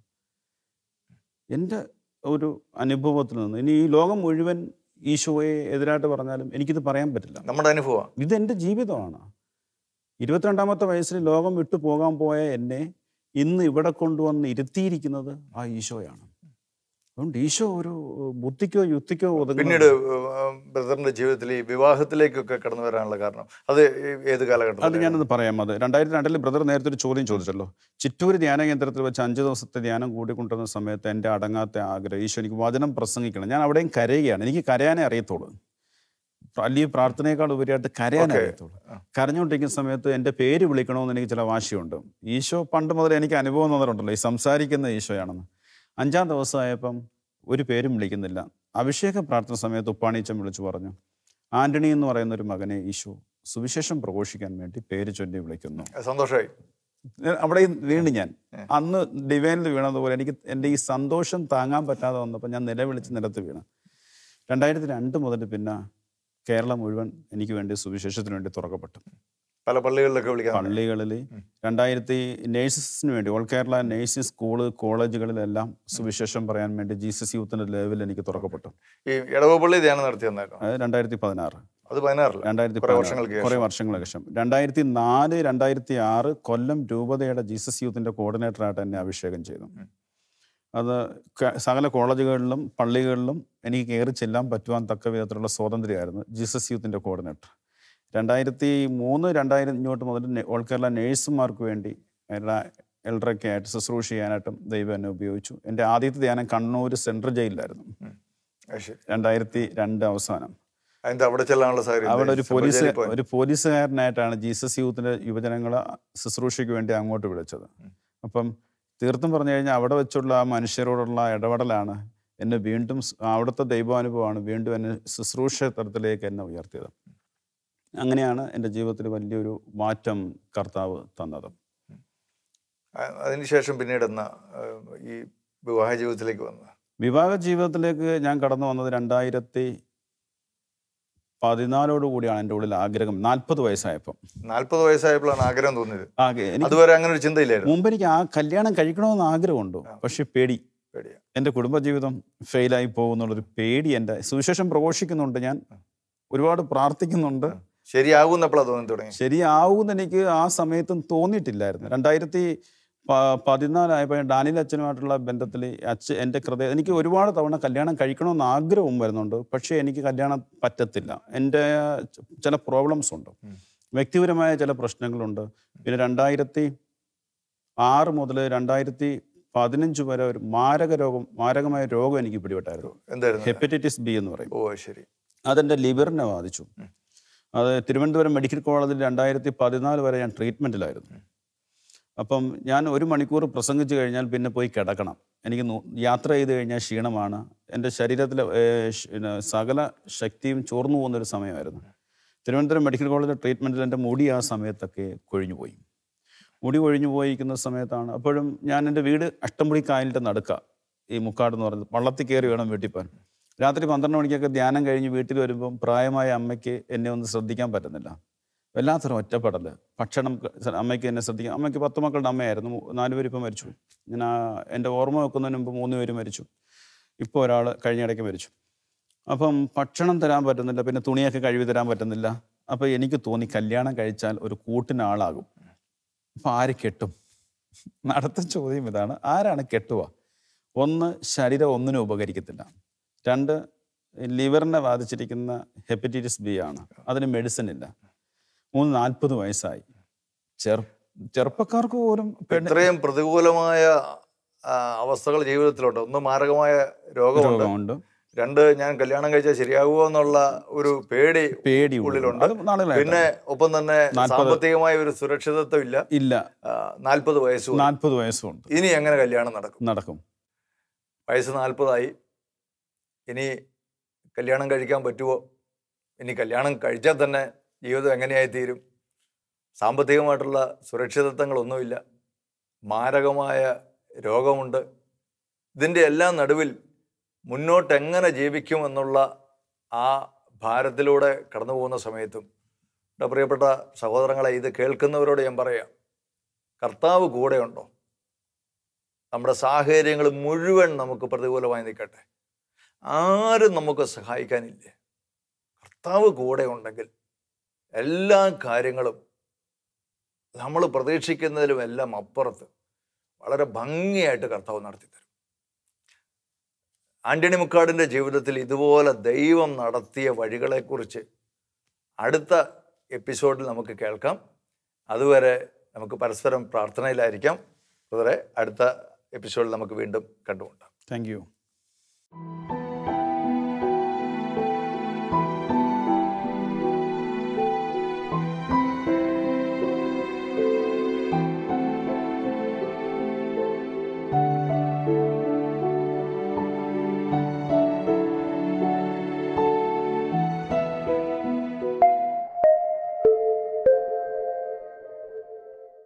എൻ്റെ ഒരു അനുഭവത്തിൽ നിന്ന് ഇനി ഈ ലോകം മുഴുവൻ ഈശോയെ എതിരായിട്ട് പറഞ്ഞാലും എനിക്കിത് പറയാൻ പറ്റില്ല. നമ്മുടെ അനുഭവം ഇതെൻ്റെ ജീവിതമാണ്. ഇരുപത്തിരണ്ടാമത്തെ വയസ്സിൽ ലോകം വിട്ടു പോകാൻ പോയ എന്നെ ഇന്ന് ഇവിടെ കൊണ്ടുവന്ന് ഇരുത്തിയിരിക്കുന്നത് ആ ഈശോയാണ്. അതുകൊണ്ട് ഈശോ ഒരു ബുദ്ധിക്കോ യുക്തിക്കോ ഒതുങ്ങും. പിന്നീട് ബ്രദറിന്റെ ജീവിതത്തിൽ ഈ വിവാഹത്തിലേക്കൊക്കെ കടന്നു വരാനുള്ള കാരണം അത് ഏത് കാലഘട്ടം? അത് ഞാനത് പറയാം. അത് രണ്ടായിരത്തി രണ്ടിൽ ബ്രദർ നേരത്തെ ഒരു ചോദ്യം ചോദിച്ചല്ലോ. ചിറ്റൂർ ധ്യാന കേന്ദ്രത്തിൽ വെച്ച് അഞ്ച് ദിവസത്തെ ധ്യാനം കൂടിക്കൊണ്ടിരുന്ന സമയത്ത് എൻ്റെ അടങ്ങാത്ത ആഗ്രഹം, ഈശോ എനിക്ക് വചനം പ്രസംഗിക്കണം. ഞാൻ അവിടെയും കരയുകയാണ്. എനിക്ക് കരയാനേ അറിയത്തുള്ളൂ. വലിയ പ്രാർത്ഥനയേക്കാൾ ഉപരിയായിട്ട് കരയാനേ അറിയത്തുള്ളൂ. കരഞ്ഞുകൊണ്ടിരിക്കുന്ന സമയത്ത് എൻ്റെ പേര് വിളിക്കണമെന്ന് എനിക്ക് ചില വാശിയുണ്ട്. ഈശോ പണ്ട് മുതൽ എനിക്ക് അനുഭവം തന്നിട്ടുണ്ടല്ലോ, ഈ സംസാരിക്കുന്ന ഈശോയാണെന്ന്. അഞ്ചാം ദിവസമായപ്പം ഒരു പേരും വിളിക്കുന്നില്ല. അഭിഷേക പ്രാർത്ഥന സമയത്ത് ഉപ്പാണീച്ചൻ വിളിച്ചു പറഞ്ഞു, ആന്റണി എന്ന് പറയുന്ന ഒരു മകനെ ഈശോ സുവിശേഷം പ്രഘോഷിക്കാൻ വേണ്ടി പേര് ചൊല്ലി വിളിക്കുന്നു. സന്തോഷമായി. അവിടെ വീണ്ടും ഞാൻ അന്ന് ഡിവൈനിൽ വീണതുപോലെ എനിക്ക് എൻ്റെ ഈ സന്തോഷം താങ്ങാൻ പറ്റാതെ വന്നപ്പോൾ ഞാൻ നിലവിളിച്ച് നിലത്ത് വീണ്. രണ്ടായിരത്തി രണ്ട് മുതൽ പിന്നെ കേരളം മുഴുവൻ എനിക്ക് വേണ്ടി സുവിശേഷത്തിന് വേണ്ടി തുറക്കപ്പെട്ടു. പല പള്ളികളിലൊക്കെ വിളിക്കാം. പള്ളികളിൽ രണ്ടായിരത്തി നേഴ്സസിന് വേണ്ടി ഓൾ കേരള നേഴ്സിംഗ് സ്കൂള് കോളേജുകളിലെല്ലാം സുവിശേഷം പറയാൻ വേണ്ടി ജീസസ് യൂത്തിൻ്റെ ലെവൽ എനിക്ക് തുറക്കപ്പെട്ടു. ഈ ഇടവപ്പള്ളി ധ്യാനം നടത്തി അത് രണ്ടായിരത്തി പതിനാറ് അത് പതിനാറിൽ രണ്ടായിരത്തി കുറേ വർഷങ്ങൾക്ക് ശേഷം രണ്ടായിരത്തി നാല് രണ്ടായിരത്തി ആറ് കൊല്ലം രൂപതയുടെ ജീസസ് യൂത്തിൻ്റെ കോർഡിനേറ്ററായിട്ട് എന്നെ അഭിഷേകം ചെയ്തു. അത് സകല കോളേജുകളിലും പള്ളികളിലും എനിക്ക് കയറി ചെല്ലാൻ പറ്റുവാൻ തക്ക വിധത്തിലുള്ള സ്വാതന്ത്ര്യമായിരുന്നു ജീസസ് യൂത്തിൻ്റെ കോർഡിനേറ്റർ. രണ്ടായിരത്തി മൂന്ന് രണ്ടായിരം ഇങ്ങോട്ട് മുതൽ ഓൾ കേരള നേഴ്സുമാർക്ക് വേണ്ടി എല്ലാ എൽഡറൊക്കെ ആയിട്ട് ശുശ്രൂഷ ചെയ്യാനായിട്ടും ദൈവം എന്നെ ഉപയോഗിച്ചു. എൻ്റെ ആദ്യത്തെ ധ്യാനം കണ്ണൂർ സെൻട്രൽ ജയിലിലായിരുന്നു. രണ്ടായിരത്തി രണ്ട് അവസാനം. അവിടെ ചെല്ലാനുള്ള സാഹചര്യം അവിടെ ഒരു പോലീസ് ഒരു പോലീസുകാരനായിട്ടാണ് ജീസസ് യൂത്തിൻ്റെ യുവജനങ്ങളെ ശുശ്രൂഷയ്ക്ക് വേണ്ടി അങ്ങോട്ട് വിളിച്ചത്. അപ്പം തീർത്തും പറഞ്ഞു കഴിഞ്ഞാൽ അവിടെ വെച്ചുള്ള ആ മനുഷ്യരോടുള്ള ഇടപെടലാണ് എന്നെ വീണ്ടും, അവിടുത്തെ ദൈവാനുഭവമാണ് വീണ്ടും എന്നെ ശുശ്രൂഷ തലത്തിലേക്ക് എന്നെ ഉയർത്തിയത്. അങ്ങനെയാണ് എൻ്റെ ജീവിതത്തിൽ വലിയൊരു മാറ്റം കർത്താവ് തന്നത്. അതിനുശേഷം പിന്നീട് എന്നാ ഈ വിവാഹ ജീവിതത്തിലേക്ക് വന്നത്? വിവാഹ ജീവിതത്തിലേക്ക് ഞാൻ കടന്നു വന്നത് രണ്ടായിരത്തി പതിനാലോട് കൂടിയാണ് എൻ്റെ ഉള്ളിൽ ആഗ്രഹം. നാൽപ്പത് വയസ്സായപ്പോൾ നാൽപ്പത് വയസ്സായപ്പോഴാണ് ആഗ്രഹം തോന്നിയത്. ആകെ അതുവരെ അങ്ങനെ ഒരു ചിന്തയില്ലായിരുന്നു. മുമ്പ് എനിക്ക് ആ കല്യാണം കഴിക്കണമെന്ന് ആഗ്രഹമുണ്ട്, പക്ഷെ പേടി, എൻ്റെ കുടുംബജീവിതം ഫെയിലായി പോകുന്നുള്ളൊരു പേടി. എൻ്റെ സുവിശേഷം പ്രഘോഷിക്കുന്നുണ്ട്, ഞാൻ ഒരുപാട് പ്രാർത്ഥിക്കുന്നുണ്ട്, ശരിയാകുന്നപ്പോഴാണ് തോന്നി തുടങ്ങി. ശരിയാവുമെന്ന് എനിക്ക് ആ സമയത്തും തോന്നിയിട്ടില്ലായിരുന്നു. രണ്ടായിരത്തി പ പതിനാലായപ്പോൾ ഡാനിയൽ അച്ഛനുമായിട്ടുള്ള ബന്ധത്തിൽ അച്ഛൻ എൻ്റെ ഹൃദയം, എനിക്ക് ഒരുപാട് തവണ കല്യാണം കഴിക്കണമെന്ന് ആഗ്രഹവും വരുന്നുണ്ട്, പക്ഷേ എനിക്ക് കല്യാണം പറ്റത്തില്ല. എൻ്റെ ചില പ്രോബ്ലംസ് ഉണ്ട്, വ്യക്തിപരമായ ചില പ്രശ്നങ്ങളുണ്ട്. പിന്നെ രണ്ടായിരത്തി ആറ് മുതൽ രണ്ടായിരത്തി പതിനഞ്ച് വരെ ഒരു മാരക രോഗം മാരകമായ രോഗം എനിക്ക് പിടിപെട്ടായിരുന്നു. എന്തായിരുന്നു? ഹെപ്പറ്റൈറ്റിസ് ബി എന്ന് പറയും. ഓ ശരി. അതെൻ്റെ ലിവറിനെ ബാധിച്ചു. അത് തിരുവനന്തപുരം മെഡിക്കൽ കോളേജിൽ രണ്ടായിരത്തി പതിനാല് വരെ ഞാൻ ട്രീറ്റ്മെൻറ്റിലായിരുന്നു. അപ്പം ഞാൻ ഒരു മണിക്കൂർ പ്രസംഗിച്ച് കഴിഞ്ഞാൽ പിന്നെ പോയി കിടക്കണം. എനിക്ക് യാത്ര ചെയ്ത് കഴിഞ്ഞാൽ ക്ഷീണമാണ്. എൻ്റെ ശരീരത്തിലെ സകല ശക്തിയും ചോർന്നു പോകുന്നൊരു സമയമായിരുന്നു. തിരുവനന്തപുരം മെഡിക്കൽ കോളേജിലെ ട്രീറ്റ്മെൻറ്റിൽ എൻ്റെ മുടി ആ സമയത്തൊക്കെ കൊഴിഞ്ഞു പോയി. മുടി കൊഴിഞ്ഞു പോയിരിക്കുന്ന സമയത്താണ്. അപ്പോഴും ഞാൻ എൻ്റെ വീട് അഷ്ടംപുടി കായലിൻ്റെ നടുക്ക, ഈ മുക്കാട് എന്ന് പറയുന്നത്, വള്ളത്തിൽ കയറി വേണം വീട്ടിൽ പോകാൻ. രാത്രി പന്ത്രണ്ട് മണിക്കൊക്കെ ധ്യാനം കഴിഞ്ഞ് വീട്ടിൽ വരുമ്പം പ്രായമായ അമ്മയ്ക്ക് എന്നെ ഒന്ന് ശ്രദ്ധിക്കാൻ പറ്റുന്നില്ല. വല്ലാത്തൊരു ഒറ്റപ്പെടൽ. ഭക്ഷണം അമ്മയ്ക്ക് എന്നെ ശ്രദ്ധിക്കാം. അമ്മയ്ക്ക് പത്ത് മക്കളുടെ അമ്മയായിരുന്നു. നാലുപേര് ഇപ്പം മരിച്ചു. ഞാൻ എൻ്റെ ഓർമ്മ വെക്കുന്നതിന് മുമ്പ് മൂന്ന് പേര് മരിച്ചു. ഇപ്പോൾ ഒരാൾ കഴിഞ്ഞിടയ്ക്ക് മരിച്ചു. അപ്പം ഭക്ഷണം തരാൻ പറ്റുന്നില്ല, പിന്നെ തുണിയൊക്കെ കഴുകി തരാൻ പറ്റുന്നില്ല. അപ്പോൾ എനിക്ക് തോന്നി കല്യാണം കഴിച്ചാൽ ഒരു കൂട്ടിന് ആളാകും. അപ്പം ആര് കെട്ടും? അടുത്ത ചോദ്യം ഇതാണ്, ആരാണ് കെട്ടുക? ഒന്ന്, ശരീരം ഒന്നിനും ഉപകരിക്കത്തില്ല. രണ്ട്, ലിവറിനെ ബാധിച്ചിരിക്കുന്ന ഹെപ്പറ്റൈറ്റിസ് ബി ആണ്, അതിന് മെഡിസിൻ ഇല്ല. മൂന്ന്, നാൽപ്പത് വയസ്സായി. ചെറു ചെറുപ്പക്കാർക്ക് പോലും ഇത്രയും പ്രതികൂലമായ അവസ്ഥകൾ ജീവിതത്തിലുണ്ട്. ഒന്ന് മാരകമായ രോഗമുണ്ട്, രണ്ട് ഞാൻ കല്യാണം കഴിച്ചാൽ ശരിയാകുമോ എന്നുള്ള ഒരു പേടി പേടി ഉള്ളിലുണ്ട്. പിന്നെ ഒപ്പം തന്നെ സാമ്പത്തികമായ ഒരു സുരക്ഷിതത്വം ഇല്ല ഇല്ല നാൽപ്പത് വയസ്സും നാൽപ്പത് വയസ്സുണ്ട്. ഇനി എങ്ങനെ കല്യാണം നടക്കും നടക്കും വയസ്സ് നാൽപ്പതായി, ഇനി കല്യാണം കഴിക്കാൻ പറ്റുമോ? ഇനി കല്യാണം കഴിച്ചാൽ തന്നെ ജീവിതം എങ്ങനെയായി തീരും? സാമ്പത്തികമായിട്ടുള്ള സുരക്ഷിതത്വങ്ങളൊന്നുമില്ല, മാരകമായ രോഗമുണ്ട്. ഇതിൻ്റെ എല്ലാം നടുവിൽ മുന്നോട്ട് എങ്ങനെ ജീവിക്കുമെന്നുള്ള ആ ഭാരത്തിലൂടെ കടന്നു പോകുന്ന സമയത്തും എൻ്റെ പ്രിയപ്പെട്ട സഹോദരങ്ങളെ, ഇത് കേൾക്കുന്നവരോട് ഞാൻ പറയാം, കർത്താവ് കൂടെയുണ്ടോ? നമ്മുടെ സാഹചര്യങ്ങൾ മുഴുവൻ നമുക്ക് പ്രതികൂലമായി നിൽക്കട്ടെ, ആരും നമുക്ക് സഹായിക്കാനില്ലേ. കർത്താവ് കൂടെ ഉണ്ടെങ്കിൽ എല്ലാ കാര്യങ്ങളും നമ്മൾ പ്രതീക്ഷിക്കുന്നതിലും എല്ലാം അപ്പുറത്ത് വളരെ ഭംഗിയായിട്ട് കർത്താവ് നടത്തിത്തരും. ആൻ്റണി മുക്കാടിൻ്റെ ജീവിതത്തിൽ ഇതുപോലെ ദൈവം നടത്തിയ വഴികളെക്കുറിച്ച് അടുത്ത എപ്പിസോഡിൽ നമുക്ക് കേൾക്കാം. അതുവരെ നമുക്ക് പരസ്പരം പ്രാർത്ഥനയിലായിരിക്കാം. അതുവരെ അടുത്ത എപ്പിസോഡിൽ നമുക്ക് വീണ്ടും കണ്ടുമുട്ടാം. Thank U.